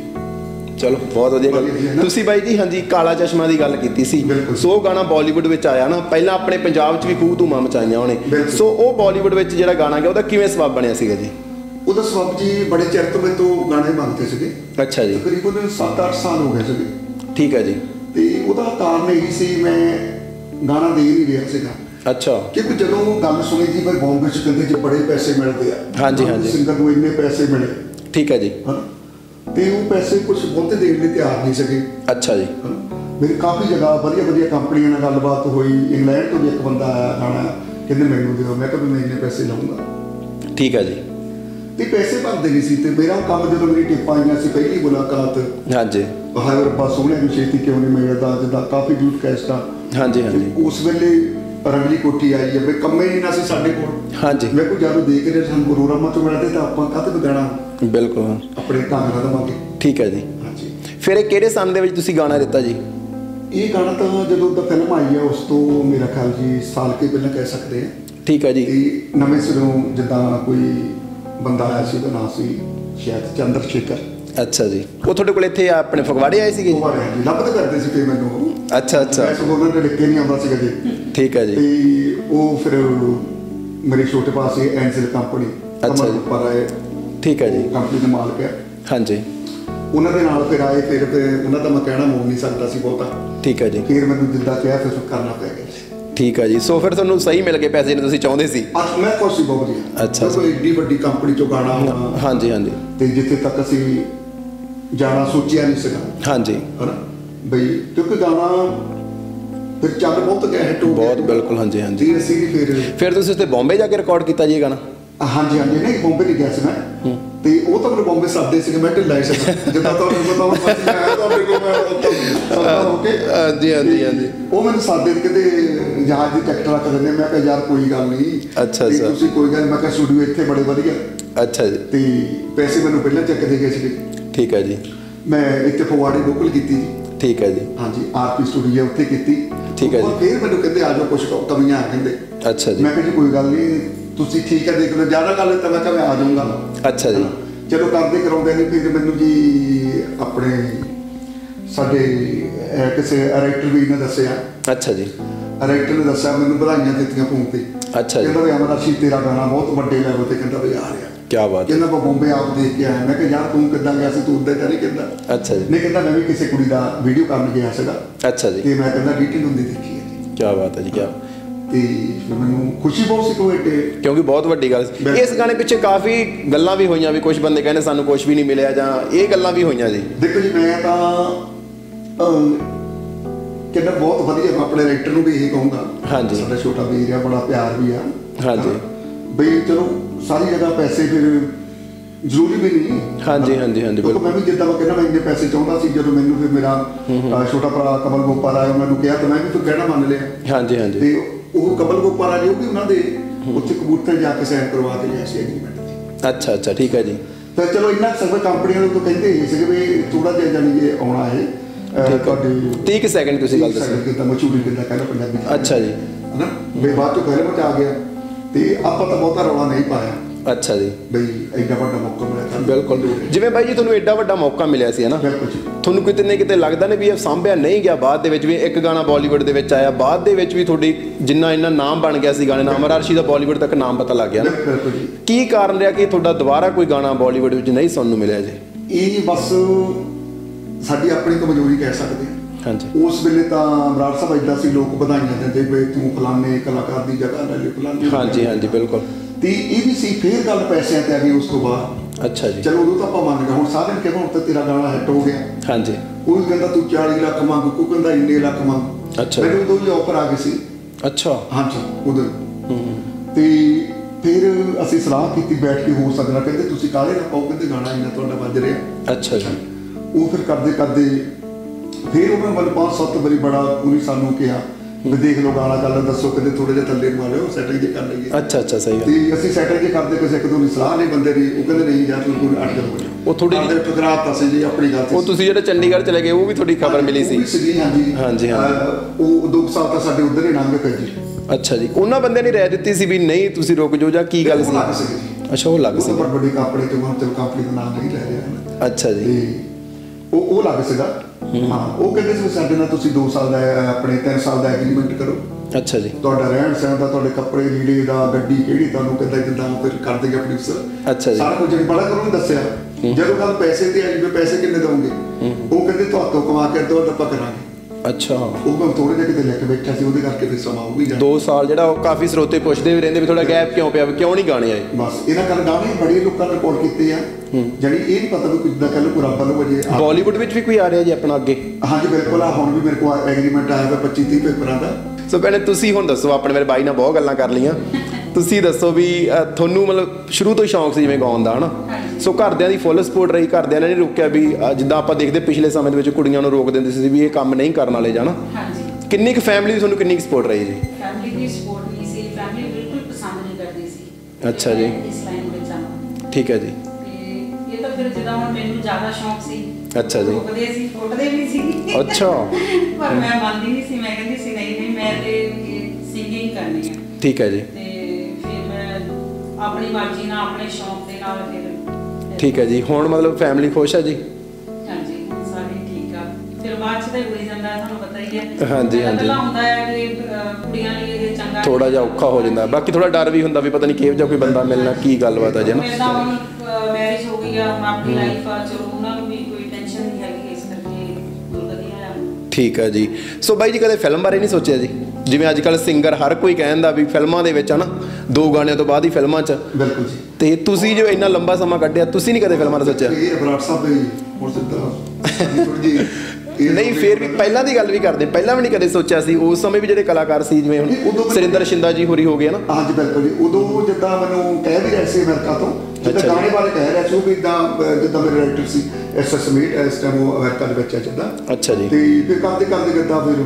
ਚਲੋ ਬਹੁਤ ਵਧੀਆ ਗੱਲ। ਤੁਸੀਂ ਬਾਈ ਜੀ ਹਾਂਜੀ ਕਾਲਾ ਚਸ਼ਮਾ ਦੀ ਗੱਲ ਕੀਤੀ ਸੀ। ਸੋ ਗਾਣਾ ਬਾਲੀਵੁੱਡ ਵਿੱਚ ਆਇਆ ਨਾ, ਪਹਿਲਾਂ ਆਪਣੇ ਪੰਜਾਬ 'ਚ ਵੀ ਖੂਬ ਧੂਮਾਂ ਮਚਾਈਆਂ ਉਹਨੇ। ਸੋ ਉਹ ਬਾਲੀਵੁੱਡ ਵਿੱਚ ਜਿਹੜਾ ਗਾਣਾ ਗਿਆ ਉਹਦਾ ਕਿਵੇਂ ਸਬੱਬ ਬਣਿਆ ਸੀਗਾ ਜੀ? ਉਹਦਾ ਸਬੱਬ ਜੀ ਬੜੇ ਚਿਰ ਤੋਂ ਮੇਰੇ ਤੋਂ ਗਾਣੇ ਮੰਗਦੇ ਸੀਗੇ। ਅੱਛਾ ਜੀ। ਤਕਰੀਬਨ 7-8 ਸਾਲ ਹੋ ਗਏ ਸੀਗੇ। ਠੀਕ ਹੈ ਜੀ। ਤੇ ਉਹਦਾ ਕਾਰਨ ਇਹ ਸੀ, ਮੈਂ ਗਾਣਾ ਦੇ ਨਹੀਂ ਰਿਹਾ ਸੀਗਾ। ਅੱਛਾ। ਕਿਉਂਕਿ ਜਦੋਂ ਗੱਲ ਸੁਣੀ ਜੀ ਬਈ ਬੰਬੇ 'ਚ ਕਹਿੰਦੇ ਜੀ ਬੜੇ ਪੈਸੇ ਮਿਲਦੇ ਆ। ਹਾਂਜੀ ਹਾਂਜੀ। ਸਿੰਗਰ ਨੂੰ ਇੰਨੇ ਪੈਸੇ ਮਿਲੇ। ਠੀਕ ਹੈ ਜੀ। ਤੇ ਉਹ ਪੈਸੇ ਕੁਝ ਬਹੁਤੇ ਦੇਣ ਲਈ ਤਿਆਰ ਨਹੀਂ ਸੀਗੇ। ਅੱਛਾ ਜੀ। ਮੇਰੀ ਕਾਫੀ ਜਗ੍ਹਾ ਵਧੀਆ ਕੰਪਨੀਆਂ ਨਾਲ ਗੱਲਬਾਤ ਹੋਈ। ਇੰਗਲੈਂਡ ਤੋਂ ਵੀ ਇੱਕ ਬੰਦਾ ਆਇਆ ਗਾਣਾ, ਕਹਿੰਦੇ ਮੈਨੂੰ ਦਿਓ। ਮੈਂ ਕਿਹਾ ਮੈਂ ਇੰਨੇ ਪੈਸੇ ਲਵਾਂਗਾ। ਠੀਕ ਹੈ ਜੀ। ਤੇ ਪੈਸੇ ਭਰਦੇ ਨਹੀਂ ਸੀ। ਤੇ ਮੇਰਾ ਕੰਮ ਜਦੋਂ ਮੇਰੀ ਟਿੱਪਾਂ ਆਈਆਂ ਸੀ ਪਹਿਲੀ ਮੁਲਾਕਾਤ, ਹਾਂਜੀ, ਹਾਏ ਰੱਬਾ ਸੋਹਣੇ ਨੂੰ ਛੇਤੀ ਕਿਉਂ ਨਹੀਂ ਮਿਲਦਾ, ਜਿੱਦਾਂ ਕਾਫੀ ਡਿਊਟ ਕੈਸਟਾਂ। ਹਾਂਜੀ ਹਾਂਜੀ। ਉਸ ਵੇਲੇ ਰੰਗਲੀ ਕੋਠੀ ਆਈ ਹੈ ਬਈ ਕੰਮੇ ਨਹੀਂ ਨਾ ਸੀ ਸਾਡੇ ਕੋਲ। ਹਾਂਜੀ। ਮੈਂ ਕੋਈ ਜਦੋਂ ਦੇਖ ਰਹੇ ਸਾਨੂੰ ਗੁਰੂ ਰਾਮਾ ਤੋਂ ਮਿਲਦੇ ਤਾਂ ਆਪਾਂ ਕਾਹਤੇ ਬਗਾਣਾ। ਬਿਲਕੁਲ ਆਪਣੇ ਢੰਗ ਨਾਲ ਦਵਾਂਗੇ। ਠੀਕ ਹੈ ਜੀ। ਹਾਂਜੀ। ਫਿਰ ਇਹ ਕਿਹੜੇ ਸੰਨ ਦੇ ਵਿੱਚ ਤੁਸੀਂ ਗਾਣਾ ਦਿੱਤਾ ਜੀ? ਇਹ ਗਾਣਾ ਤਾਂ ਜਦੋਂ ਦਾ ਫਿਲਮ ਆਈ ਹੈ ਉਸ ਤੋਂ ਮੇਰਾ ਖਿਆਲ ਜੀ ਸਾਲ ਕੇ ਪਹਿਲਾਂ ਕਹਿ ਸਕਦੇ ਆ। ਠੀਕ ਹੈ ਜੀ। ਤੇ ਨਵੇਂ ਸਿਰੋਂ ਜਿੱਦਾਂ ਕੋਈ ਬੰਦਾ ਆਇਆ ਸੀ, ਉਹਦਾ ਨਾਮ ਸੀ ਸ਼ਾਇਦ ਚੰਦਰ ਸ਼ੇਖਰ। ਅੱਛਾ ਜੀ। ਉਹ ਤੁਹਾਡੇ ਕੋਲ ਇੱਥੇ ਆਪਣੇ ਫਗਵਾੜੇ ਆਏ ਸੀਗੇ? ਜੀ ਲੱਭਦੇ ਕਰਦੇ ਸੀ ਫਿਰ ਮੈਨੂੰ। ਅੱਛਾ ਅੱਛਾ। ਮੈਂ ਸਗੋਂ ਉਹਨਾਂ ਨੇ ਲਿਖ ਕੇ ਨਹੀਂ ਆਉਂਦਾ ਸੀਗਾ ਜੀ। ਠੀਕ ਹੈ ਜੀ। ਤੇ ਉਹ ਫਿਰ ਮੇਰੇ ਛੋਟੇ ਪਾਸੇ ਐਂਜਲ ਕੰਪਨੀ। ਅੱਛਾ ਜੀ। ਪਰ ਆਏ। ਠੀਕ ਹੈ ਜੀ। ਕੰਪਨੀ ਦੇ ਮਾਲਕ ਹੈ। ਹਾਂਜੀ। ਉਹਨਾਂ ਦੇ ਨਾਲ ਫਿਰ ਆਏ। ਫਿਰ ਉਹਨਾਂ ਦਾ ਮੈਂ ਕਹਿਣਾ ਮੋੜ ਨਹੀਂ ਸਕਦਾ ਸੀ ਬਹੁਤਾ। ਠੀਕ ਹੈ ਜੀ। ਫਿਰ ਮੈਨੂੰ ਜਿੱਦਾਂ ਕਿਹਾ ਫਿਰ ਕਰਨਾ ਪੈ ਗਿਆ। ਠੀਕ ਹੈ ਜੀ। ਸੋ ਫਿਰ ਤੁਹਾਨੂੰ ਸਹੀ ਮਿਲ ਗਏ ਪੈਸੇ ਜਿਹੜੇ ਤੁਸੀਂ ਚਾਹੁੰਦੇ ਸੀ? ਮੈਂ ਖੁਸ਼ ਸੀ ਬਹੁਤ ਜੀ। ਅੱਛਾ। ਕੋਈ ਏਡੀ ਵੱਡੀ ਕੰਪਨੀ ਚੋਂ ਗਾਣਾ ਹੋਣਾ। ਹਾਂਜੀ ਹਾਂਜੀ। ਤੇ ਜਿੱਥੇ ਤੱਕ ਅਸੀਂ ਜਾਣਾ ਸੋਚਿਆ ਨਹੀਂ ਸੀਗਾ। ਹਾਂਜੀ। ਹਨਾ ਬਈ ਕਿਉਂਕਿ ਗਾਣਾ ਫਿਰ ਚੱਲ ਬਹੁਤ ਗਿਆ ਹਿੱਟ ਹੋ ਗਿਆ ਬਹੁਤ। ਬਿਲਕੁਲ ਹਾਂਜੀ ਹਾਂਜੀ। ਅਸੀਂ ਫਿਰ ਤੁਸੀਂ ਉੱਥੇ ਬੰਬੇ ਜਾ ਕੇ ਰਿਕਾਰਡ ਕੀਤਾ ਜੀ ਇਹ ਗਾਣਾ? ਹਾਂਜੀ ਹਾਂਜੀ। ਨਹੀਂ ਬੰਬੇ ਨਹੀਂ ਗਿਆ ਸੀ ਮੈਂ। ਤੇ ਉਹ ਤਾਂ ਮੈਨੂੰ ਬੰਬੇ ਸੱਦਦੇ ਸੀਗੇ। ਮੈਂ ਢਿੱਲਾ ਹੀ ਸੀਗਾ ਜਿੱਦਾਂ ਤੁਹਾਨੂੰ ਪਤਾ ਹੁਣ ਮੈਂ ਤੁਹਾਡੇ ਕੋਲ ਮੈਂ ਓਕੇ। ਹਾਂਜੀ ਹਾਂਜੀ ਹਾਂਜੀ। ਉਹ ਮੈਨੂੰ ਸੱਦਦੇ ਕਹਿੰਦੇ ਜਹਾਜ਼ ਦੀ ਟਿਕਟ ਰੱਖ ਦਿੰਦੇ। ਮੈਂ ਕਿਹਾ ਯਾਰ ਕੋਈ ਗੱਲ ਨਹੀਂ। ਅੱਛਾ ਅੱਛਾ। ਤੁਸੀਂ ਕੋਈ ਗੱਲ। ਮੈਂ ਕਿਹਾ ਸਟੂਡੀਓ ਇੱਥੇ ਬੜੇ ਵਧੀਆ। ਅੱਛਾ ਜੀ। ਤੇ ਪੈਸੇ ਮੈਨੂੰ ਪਹਿਲਾਂ ਚੱਕ ਦੇ ਗਏ ਸੀਗੇ। ਠੀਕ ਹੈ ਜੀ। ਮੈਂ ਇੱਥੇ ਫਗਵਾੜੇ ਲੋਕਲ ਕੀਤੀ ਜੀ। ਠੀਕ ਹੈ ਜੀ। ਹਾਂਜੀ। ਆਰਪੀ ਸਟੂਡੀਓ ਉੱਥੇ ਕੀਤੀ। ਠੀਕ ਹੈ ਜੀ। ਫਿਰ ਮੈਨੂੰ ਕਹਿੰਦੇ ਆ ਜਾਓ ਕੁਝ ਕਮੀਆਂ ਆ ਕਹਿੰਦੇ। ਅੱਛਾ ਜੀ। ਮੈਂ ਕਿਹਾ ਜੀ ਕੋਈ ਗੱਲ ਨਹੀਂ ਤੁਸੀਂ ਠੀਕ ਹੈ ਦੇਖ ਲਓ। ਜ਼ਿਆਦਾ ਗੱਲ ਤਾਂ ਮੈਂ ਕਿਹਾ ਮੈਂ ਆ ਜਾਊਂਗਾ। ਅੱਛਾ ਜੀ। ਚਲੋ ਕਰਦੇ ਕਰਾਉਂਦੇ ਨਹੀਂ। ਫਿਰ ਮੈਨੂੰ ਜੀ ਆਪਣੇ ਸਾਡੇ ਕਿਸੇ ਡਾਇਰੈਕਟਰ ਵੀ ਨੇ ਦੱਸਿਆ। ਅੱਛਾ ਜੀ। ਡਾਇਰੈਕਟਰ ਨੇ ਦੱਸਿਆ ਮੈਨੂੰ ਵਧਾਈਆਂ ਦਿੱਤੀਆਂ ਫੋਨ ਤੇ। ਅੱਛਾ। ਕਹਿੰਦਾ ਵੀ ਅਮਰ ਅਸ਼ੀ ਤੇਰਾ ਗਾਣਾ ਬਹੁਤ ਵੱਡੇ ਲੈਵਲ ਤੇ ਕਹਿੰਦਾ ਵੀ ਆ ਰਿਹਾ। ਕੀ ਬਾਤ। ਕਹਿੰਦਾ ਮੈਂ ਬੰਬੇ ਆਪ ਦੇਖ ਕੇ ਆਇਆ। ਮੈਂ ਕਿਹਾ ਯਾਰ ਤੂੰ ਕਿੱਦਾਂ ਗਿਆ ਸੀ? ਤੂੰ ਉੱਦਾਂ ਤਾਂ ਨਹੀਂ ਕਹਿੰਦਾ। ਅੱਛਾ ਜੀ। ਨਹੀਂ ਕਹਿੰਦਾ ਮੈਂ ਵੀ ਕਿਸੇ ਕੁੜੀ ਦਾ ਵੀਡੀਓ ਕਰਨ ਗਿਆ ਸੀਗਾ। ਅੱਛਾ ਜੀ। ਤੇ ਮੈਂ ਕਹਿੰਦਾ ਐਡੀਟਿੰਗ ਹੁੰਦੀ ਦੇਖੀ ਹੈ ਜੀ। ਕੀ ਬਾਤ ਹੈ ਜੀ। ਕੀ ਤੇ ਮੈਨੂੰ ਖੁਸ਼ੀ ਬਹੁਤ ਸੀ ਕੋਈ ਕਿਉਂਕਿ ਬਹੁਤ ਵੱਡੀ ਗੱਲ ਸੀ। ਇਸ ਗਾਣੇ ਪਿੱਛੇ ਕਾਫੀ ਗੱਲਾਂ ਵੀ ਹੋਈਆਂ ਵੀ ਕੁਝ ਬੰਦੇ ਕਹਿੰਦੇ ਸਾਨੂੰ ਕੁਝ ਵੀ ਨਹੀਂ ਮਿਲਿਆ ਜਾਂ ਇਹ ਗੱਲਾਂ ਵੀ ਹੋਈਆਂ ਜੀ। ਦੇਖੋ ਜੀ ਮੈਂ ਤਾਂ ਕਹਿੰਦਾ ਬਹੁਤ ਵਧੀਆ। ਮੈਂ ਆਪਣੇ ਰਾਈਟਰ ਨੂੰ ਵੀ ਇਹ ਕਹੂੰਗਾ। ਹਾਂਜੀ। ਸਾਡਾ ਛੋਟਾ ਵੀਰ ਆ, ਬੜਾ ਪਿਆਰ ਵੀ ਆ। ਹਾਂਜੀ। ਬਈ ਚਲੋ ਸਾਰੀ ਜਗ੍ਹਾ ਪੈਸੇ ਫਿਰ ਜ਼ਰੂਰੀ ਵੀ ਨਹੀਂ। ਹਾਂਜੀ ਹਾਂਜੀ ਹਾਂਜੀ। ਬਿਲਕੁਲ। ਮੈਂ ਵੀ ਜਿੱਦਾਂ ਮੈਂ ਕਹਿੰਦਾ ਮੈਂ ਇੰਨੇ ਪੈਸੇ ਚਾਹੁੰਦਾ ਸੀ। ਜਦੋਂ ਮੈਨੂੰ ਫਿਰ ਮੇਰਾ ਛੋਟਾ ਭਰਾ ਕਮਲ ਗੋਪਾਲ ਆਇਆ ਉਹਨਾਂ ਨੂੰ ਕਿਹਾ ਤਾਂ ਮੈਂ ਵੀ ਫਿਰ ਕਹਿਣਾ ਮੰਨ ਲਿਆ। ਹਾਂਜੀ ਹਾਂਜੀ। ਤੇ ਉਹ ਕਮਲ ਗੋਪਾਲ ਆ ਜੀ ਉਹ ਵੀ ਉਹਨਾਂ ਦੇ ਉੱਥੇ ਕਬੂਤਰ ਜਾ ਕੇ ਸਾਈਨ ਕਰਵਾ ਕੇ ਲਿਆ ਸੀ ਐਗਰੀਮੈਂਟ ਦੀ। ਅੱਛਾ ਅੱਛਾ। ਠੀਕ ਹੈ ਜੀ। ਤਾਂ ਚਲੋ ਇੰਨਾ ਸਰਵੇ ਕੰਪਨੀਆਂ ਨੂੰ ਤਾਂ ਕਹਿੰਦੇ ਹੀ ਸੀਗੇ ਵੀ ਥੋੜਾ ਜਿਹਾ ਜਾਨੀ ਜੇ ਆਉਣਾ ਹੈ ਤੁਹਾਡੇ 30 ਸੈਕਿੰਡ ਤੁਸੀਂ ਗੱਲ ਦੱਸੋ ਕਿੱਦਾਂ ਮਸ਼ਹੂਰੀ ਕਿੱਦਾਂ ਕਹਿੰਦਾ ਪੰਜਾਬੀ। ਅੱਛਾ ਜੀ। ਹਨਾ ਵੀ ਬਾਅਦ ਚੋਂ ਫਿਲਮ 'ਚ ਆ ਗਿਆ ਤੇ ਆਪਾਂ ਤਾਂ ਬਹੁਤਾ ਰੌਲਾ ਨਹੀਂ ਪਾਇਆ। ਅੱਛਾ ਜੀ। ਬਈ ਐਡਾ ਵੱਡਾ ਮੌਕਾ ਮਿਲਿਆ। ਬਿਲਕੁਲ। ਜਿਵੇਂ ਬਾਈ ਜੀ ਤੁਹਾਨੂੰ ਐਡਾ ਵੱਡਾ ਮੌਕਾ ਮਿਲਿਆ ਸੀ ਹੈ ਨਾ। ਬਿਲਕੁਲ ਜੀ। ਤੁਹਾਨੂੰ ਕਿਤੇ ਨਾ ਕਿਤੇ ਲੱਗਦਾ ਨੇ ਵੀ ਇਹ ਸਾਂਭਿਆ ਨਹੀਂ ਗਿਆ। ਬਾਅਦ ਦੇ ਵਿੱਚ ਵੀ ਇੱਕ ਗਾਣਾ ਬਾਲੀਵੁੱਡ ਦੇ ਵਿੱਚ ਆਇਆ। ਬਾਅਦ ਦੇ ਵਿੱਚ ਵੀ ਤੁਹਾਡੀ ਜਿੰਨਾ ਇੰਨਾ ਨਾਮ ਬਣ ਗਿਆ ਸੀ ਗਾਣੇ ਨਾਲ, ਅਮਰ ਅਰਸ਼ੀ ਦਾ ਬਾਲੀਵੁੱਡ ਤੱਕ ਨਾਮ ਪਤਾ ਲੱਗ ਗਿਆ ਨਾ। ਬਿਲਕੁਲ ਜੀ। ਕੀ ਕਾਰਨ ਰਿਹਾ ਕਿ ਤੁਹਾਡਾ ਦੁਬਾਰਾ ਕੋਈ ਗਾਣਾ ਬਾਲੀਵੁੱਡ ਵਿੱਚ ਨਹੀਂ ਸੁਣਨ ਨੂੰ ਮਿਲਿਆ ਜੀ? ਇਹ ਬਸ ਸਾਡੀ ਆਪਣੀ ਕਮਜ਼ੋਰੀ ਕਹਿ ਸਕਦੇ ਹਾਂ। ਹਾਂਜੀ ਉਸ ਵੇਲੇ ਤਾਂ ਬਰਾੜ ਸਾਹਿਬ ਏਦਾਂ ਸੀ, ਲੋਕ ਵਧਾਈਆਂ ਦਿੰਦੇ ਵੀ ਤੂੰ ਫਲਾਣੇ ਕਲਾਕਾਰ ਦੀ ਜਗ੍ਹਾ ਲੈ ਲੈ ਫਲਾਣੇ। ਹਾਂਜੀ ਹਾਂਜੀ ਬਿਲਕੁਲ। ਤੇ ਇਹ ਵੀ ਸੀ, ਫੇਰ ਗੱਲ ਪੈਸਿਆਂ ਤੇ ਆ ਗਈ ਉਸ ਤੋਂ ਬਾਅਦ। ਅੱਛਾ ਜੀ। ਚਲੋ ਉਦੋਂ ਤਾਂ ਆਪਾਂ ਮੰਨ ਗਏ, ਹੁਣ ਸਾਰਿਆਂ ਨੇ ਕਿਹਾ ਹੁਣ ਤਾਂ ਤੇਰਾ ਗਾਣਾ ਹਿੱਟ ਹੋ ਗਿਆ। ਹਾਂਜੀ। ਉਹ ਕਹਿੰਦਾ ਤੂੰ 40 ਲੱਖ ਮੰਗ, ਕੋਈ ਕਹਿੰਦਾ ਇੰਨੇ ਲੱਖ ਮੰਗ। ਅੱਛਾ। ਮੈਨੂੰ ਉਦੋਂ ਵੀ ਆਫਰ ਆ ਗਈ ਸੀ। ਅੱਛਾ। ਹਾਂਜੀ ਉਦੋਂ। ਤੇ ਫਿਰ ਅਸੀਂ ਸਲਾਹ ਕੀਤੀ ਬੈਠ ਕੇ, ਹੋ ਸਕਦਾ ਕਹਿੰਦੇ ਤੁਸੀਂ ਕਾਹਲੇ ਨਾ ਪਾਓ, ਕਹਿੰਦੇ ਗਾਣਾ ਇੰਨਾ ਤੁਹਾਡਾ ਵੱਜ ਰਿਹਾ। ਅੱਛਾ ਜੀ। ਉਹ ਫਿਰ ਕਰਦੇ ਕਰਦੇ ਫਿਰ ਉਹਨਾਂ ਵੱਲ 5-7 ਵਾਰੀ ਬੜਾ ਪੂਰੀ ਸਾਨੂੰ ਕਿਹਾ ਵੀ ਦੇਖ ਲਓ ਗਾਣਾ ਗੱਲ ਦੱਸੋ, ਕਹਿੰਦੇ ਥੋੜੇ ਜਿਹਾ ਥੱਲੇ ਨੂੰ ਆ ਲਿਓ ਸੈਟਿੰਗ ਜੇ ਕਰ ਲਈਏ। ਅੱਛਾ ਅੱਛਾ ਸਹੀ ਗੱਲ। ਤੇ ਅਸੀਂ ਸੈਟਿੰਗ ਜੇ ਕਰਦੇ ਕਿਸੇ ਇੱਕ ਦੋ ਦੀ ਸਲਾਹ ਨਹੀਂ ਬੰਦੇ ਦੀ, ਉਹ ਕਹਿੰਦੇ ਨਹੀਂ ਯਾਰ ਤੂੰ ਅੱਡ ਹੋ ਜਾ। ਉਹ ਥੋੜੀ ਜਿਹੀ ਟਕਰਾਤਾ ਸੀ ਜੀ ਆਪਣੀ ਗੱਲ ਤੇ। ਉਹ ਤੁਸੀਂ ਜਿਹੜੇ ਚੰਡੀਗੜ੍ਹ ਚਲੇ ਗਏ ਉਹ ਵੀ ਤੁਹਾਡੀ ਖਬਰ ਮਿਲੀ ਸੀ? ਹਾਂਜੀ ਹਾਂਜੀ। ਉਹ 2 ਸਾਲ ਤਾਂ ਸਾਡੇ ਉੱਧਰ ਹੀ ਲੰਘ ਗਏ ਜੀ। ਅੱਛਾ ਜੀ। ਉਹਨਾਂ ਬੰਦੇ ਨੇ ਰਾਏ ਦਿੱਤੀ ਸੀ ਵੀ ਨਹੀਂ ਤੁਸੀਂ ਰੁਕ ਜਾਓ ਜਾਂ ਕੀ ਗੱਲ ਸੀ? ਅੱਛਾ ਉਹ ਲੱਗ ਸੀ। ਵੱਡੀ ਕੰਪਨੀ ਤੋਂ ਹੁਣ ਚਲੋ ਕੰਪਨੀ ਦਾ ਨਾਮ ਨਹੀਂ ਲੈ ਰਿਹਾ। ਅੱਛਾ ਜੀ। ਉਹ ਲੱਗ ਸੀਗਾ। ਹਾਂ ਉਹ ਕਹਿੰਦੇ ਸੀ ਸਾਡੇ ਨਾਲ ਤੁਸੀਂ 2 ਸਾਲ ਦਾ ਆਪਣੇ 3 ਸਾਲ ਦਾ ਐਗਰੀਮੈਂਟ ਕਰੋ। ਅੱਛਾ ਜੀ। ਤੁਹਾਡਾ ਰਹਿਣ ਸਹਿਣ ਦਾ, ਤੁਹਾਡੇ ਕੱਪੜੇ ਲੀੜੇ ਦਾ, ਗੱਡੀ ਕਿਹੜੀ ਤੁਹਾਨੂੰ ਕਹਿੰਦਾ ਜਿੱਦਾਂ ਫਿਰ ਕਰ ਦੇਗਾ ਪ੍ਰੋਡਿਊਸਰ। ਅੱਛਾ ਜੀ। ਸਾਰਾ ਕੁਝ ਬੜਾ ਕਰੋ ਨੇ ਦੱਸਿਆ। ਜਦੋਂ ਗੱਲ ਪੈਸੇ ਤੇ ਆਈ ਵੀ ਪੈਸੇ ਕਿੰਨੇ ਦਵੋਗੇ, ਉਹ ਕਹਿੰਦੇ ਤੁਹਾਤੋਂ ਕਮਾ ਕੇ ਦੋ ਆਪਾਂ ਕਰਾਂਗੇ। ਅੱਛਾ। ਉਹ ਮੈਂ ਥੋੜੇ ਜਿਹਾ ਕਿਤੇ ਲੈ ਕੇ ਬੈਠਾ ਸੀ, ਉਹਦੇ ਕਰਕੇ ਫਿਰ ਸਮਾਂ ਉਹ ਵੀ 2 ਸਾਲ ਜਿਹੜਾ ਉਹ ਕਾਫੀ ਸਰੋਤੇ ਪੁੱਛਦੇ ਵੀ ਰਹਿੰਦੇ ਵੀ ਥੋੜਾ ਗੈਪ ਕਿਉਂ ਪਿਆ, ਕਿਉਂ ਨਹੀਂ ਗਾਣੇ ਆਏ। ਬਸ ਇਹਨਾਂ ਕਰ ਗਾਣੇ ਬੜੇ ਲੋਕਾਂ ਨੇ ਰਿਕਾਰਡ ਕੀਤੇ ਆ, ਜਿਹੜੀ ਇਹ ਨਹੀਂ ਪਤਾ ਵੀ ਕੁਝ ਦਾ ਕੱਲ ਕੋਈ ਰੱਬ ਨੂੰ ਵਜੇ। ਬਾਲੀਵੁੱਡ ਵਿੱਚ ਵੀ ਕੋਈ ਆ ਰਿਹਾ ਜੀ ਆਪਣਾ ਅੱਗੇ? ਹਾਂਜੀ ਬਿਲਕੁਲ। ਆ ਹੁਣ ਵੀ ਮੇਰੇ ਕੋਲ ਐਗਰੀਮੈਂਟ ਆਇਆ ਹੋਇਆ 25-30 ਪੇਪਰਾਂ ਦਾ। ਸੋ ਭੈਣੇ ਤੁਸੀਂ ਹੁਣ ਦੱਸੋ, ਆਪਣੇ ਮੇਰੇ ਬਾਈ ਨਾਲ ਬਹੁਤ ਗੱਲਾਂ ਕਰ ਲਈਆਂ, ਤੁਸੀਂ ਦੱਸੋ ਵੀ ਤੁਹਾਨੂੰ ਮਤਲਬ ਸ਼ੁਰੂ ਤੋਂ ਹੀ ਸ਼ੌਂਕ ਸੀ ਜਿਵੇਂ ਗਾਉਣ ਦਾ, ਹਨਾ? ਸੋ ਘਰਦਿਆਂ ਦੀ ਫੁੱਲ ਸਪੋਰਟ ਰਹੀ, ਘਰਦਿਆਂ ਨੇ ਨਹੀਂ ਰੋਕਿਆ ਵੀ ਜਿੱਦਾਂ ਆਪਾਂ ਦੇਖਦੇ ਪਿਛਲੇ ਸਮੇਂ ਦੇ ਵਿੱਚ ਕੁੜੀਆਂ ਨੂੰ ਰੋਕ ਦਿੰਦੇ ਸੀ ਵੀ ਇਹ ਕੰਮ ਨਹੀਂ ਕਰਨ ਵਾਲੇ ਜਾਣਾ? ਕਿੰਨੀ ਕੁ ਫੈਮਿਲੀ ਦੀ ਤੁਹਾਨੂੰ ਕਿੰਨੀ ਕੁ ਸਪੋਰਟ ਰਹੀ ਜੀ? ਫੈਮਿਲੀ ਦੀ ਸਪੋਰਟ ਨਹੀਂ ਸੀ, ਫੈਮਿਲੀ ਬਿਲਕੁਲ ਪਸੰਦ ਨਹੀਂ ਕਰਦੀ ਸੀ। ਅੱਛਾ ਜੀ। ਇਸ ਲਾਈਨ ਵਿੱਚ ਆਉਣਾ। ਠੀਕ ਹੈ ਜੀ। ਤੇ ਇਹ ਤਾਂ ਫਿਰ ਜਿੱਦਾਂ ਹੁਣ ਮੈਨੂੰ ਜ਼ਿਆਦਾ ਸ਼ੌਂਕ ਸੀ। ਅੱਛਾ ਜੀ। ਰੋਕਦੇ ਸੀ, ਕੁੱਟਦੇ ਵੀ ਸੀ। ਅੱਛਾ। ਪਰ ਮੈਂ ਮੰਨਦੀ ਨਹੀਂ ਸੀ, ਮੈਂ ਕਹਿੰਦੀ ਸੀ ਨਹੀਂ ਨਹੀਂ ਮੈਂ ਤੇ ਸਿੰਗਿੰਗ ਕਰਨੀ ਹੈ। ਠੀਕ ਹੈ ਜੀ। ਤੇ ਫਿਰ ਮੈਂ ਆਪਣੀ ਮਰਜ਼ੀ ਨਾਲ, ਆਪਣੇ ਸ਼ੌਂਕ ਦੇ ਨਾਲ ਫਿਰ। ਠੀਕ ਹੈ ਜੀ। ਹੁਣ ਮਤਲਬ ਫੈਮਿਲੀ ਖੁਸ਼ ਹੈ ਜੀ? ਹਾਂਜੀ ਹੁਣ ਸਾਰੇ ਠੀਕ ਆ। ਫਿਰ ਬਾਅਦ ਚ ਤਾਂ ਹੋਈ ਜਾਂਦਾ, ਤੁਹਾਨੂੰ ਪਤਾ ਹੀ ਹੈ। ਹਾਂਜੀ ਹਾਂਜੀ। ਪਹਿਲਾਂ ਹੁੰਦਾ ਹੈ ਕਿ ਕੁੜੀਆਂ ਲਈ ਇਹ ਚੰਗਾ, ਥੋੜਾ ਜਿਹਾ ਔਖਾ ਹੋ ਜਾਂਦਾ, ਬਾਕੀ ਥੋੜਾ ਡਰ ਵੀ ਹੁੰਦਾ ਵੀ ਪਤਾ ਨਹੀਂ ਕਿਹੋ ਜਿਹਾ ਕੋਈ ਬੰਦਾ ਮਿਲਣਾ, ਕੀ ਗੱਲਬਾਤ ਹੈ ਜੀ ਨਾ। ਮੇਰਾ ਹੁਣ ਮੈਰਿਜ ਹੋ ਗਈ ਆ, ਹੁਣ ਆਪਣੀ ਲਾਈਫ ਆ, ਚਲੋ ਉਹਨਾਂ ਨੂੰ ਵੀ ਕੋਈ ਟੈਨਸ਼ਨ ਨਹੀਂ ਹੈਗੀ, ਇਸ ਕਰਕੇ ਵਧੀਆ ਆ। ਠੀਕ ਹੈ ਜੀ। ਸੋ ਬਾਈ ਜੀ ਕਦੇ ਫਿਲਮ ਬਾਰੇ ਨਹੀਂ ਸੋਚਿਆ ਜੀ? ਜਿਵੇਂ ਅੱਜ ਕੱਲ੍ਹ ਸਿੰਗਰ ਹਰ ਕੋਈ ਕਹਿੰਦਾ ਵੀ ਫਿਲਮਾਂ ਦੇ ਵਿੱਚ, ਹਨਾ, 2 ਗਾਣਿਆਂ ਤੋਂ ਬਾਅਦ ਹੀ ਫਿਲਮਾਂ 'ਚ। ਬਿਲਕੁਲ ਜੀ। ਤੇ ਤੁਸੀਂ ਜੋ ਇੰਨਾ ਲੰਬਾ ਸਮਾਂ ਕੱਢਿਆ, ਤੁਸੀਂ ਨਹੀਂ ਕਦੇ ਫਿਲਮਾਂ ਦਾ ਸੋਚਿਆ? ਨਹੀਂ ਫਿਰ ਵੀ ਪਹਿਲਾਂ ਦੀ ਗੱਲ ਵੀ ਕਰਦੇ, ਪਹਿਲਾਂ ਵੀ ਨਹੀਂ ਕਦੇ ਸੋਚਿਆ ਸੀ? ਉਸ ਸਮੇਂ ਵੀ ਜਿਹੜੇ ਕਲਾਕਾਰ ਸੀ ਜਿਵੇਂ ਹੁਣ ਸੁਰਿੰਦਰ ਸ਼ਿੰਦਾ ਜੀ ਹੋਰੀ ਹੋ ਗਏ ਨਾ? ਹਾਂਜੀ ਬਿਲਕੁਲ ਜੀ। ਉਦੋਂ ਜਿੱਦਾਂ ਮੈਨੂੰ ਕਹਿ ਵੀ ਰਹੇ ਸੀ ਅਮਰੀਕਾ ਤੋਂ, ਜਿੱਦਾਂ ਗਾਣੇ ਬਾਰੇ ਕਹਿ ਰਿਹਾ ਸੀ ਉਹ ਵੀ ਇੱਦਾਂ, ਜਿੱਦਾਂ ਮੇਰੇ ਡਾਇਰੈਕਟਰ ਸੀ SS ਸਮੀਟ, ਇਸ ਟਾਈਮ ਉਹ ਅਮਰੀਕਾ ਦੇ ਵਿੱਚ ਹੈ ਜਿੱਦਾਂ। ਅੱਛਾ ਜੀ। ਤੇ ਫਿਰ ਕਰਦੇ ਕਰਦੇ ਜਿੱਦਾਂ ਫਿਰ।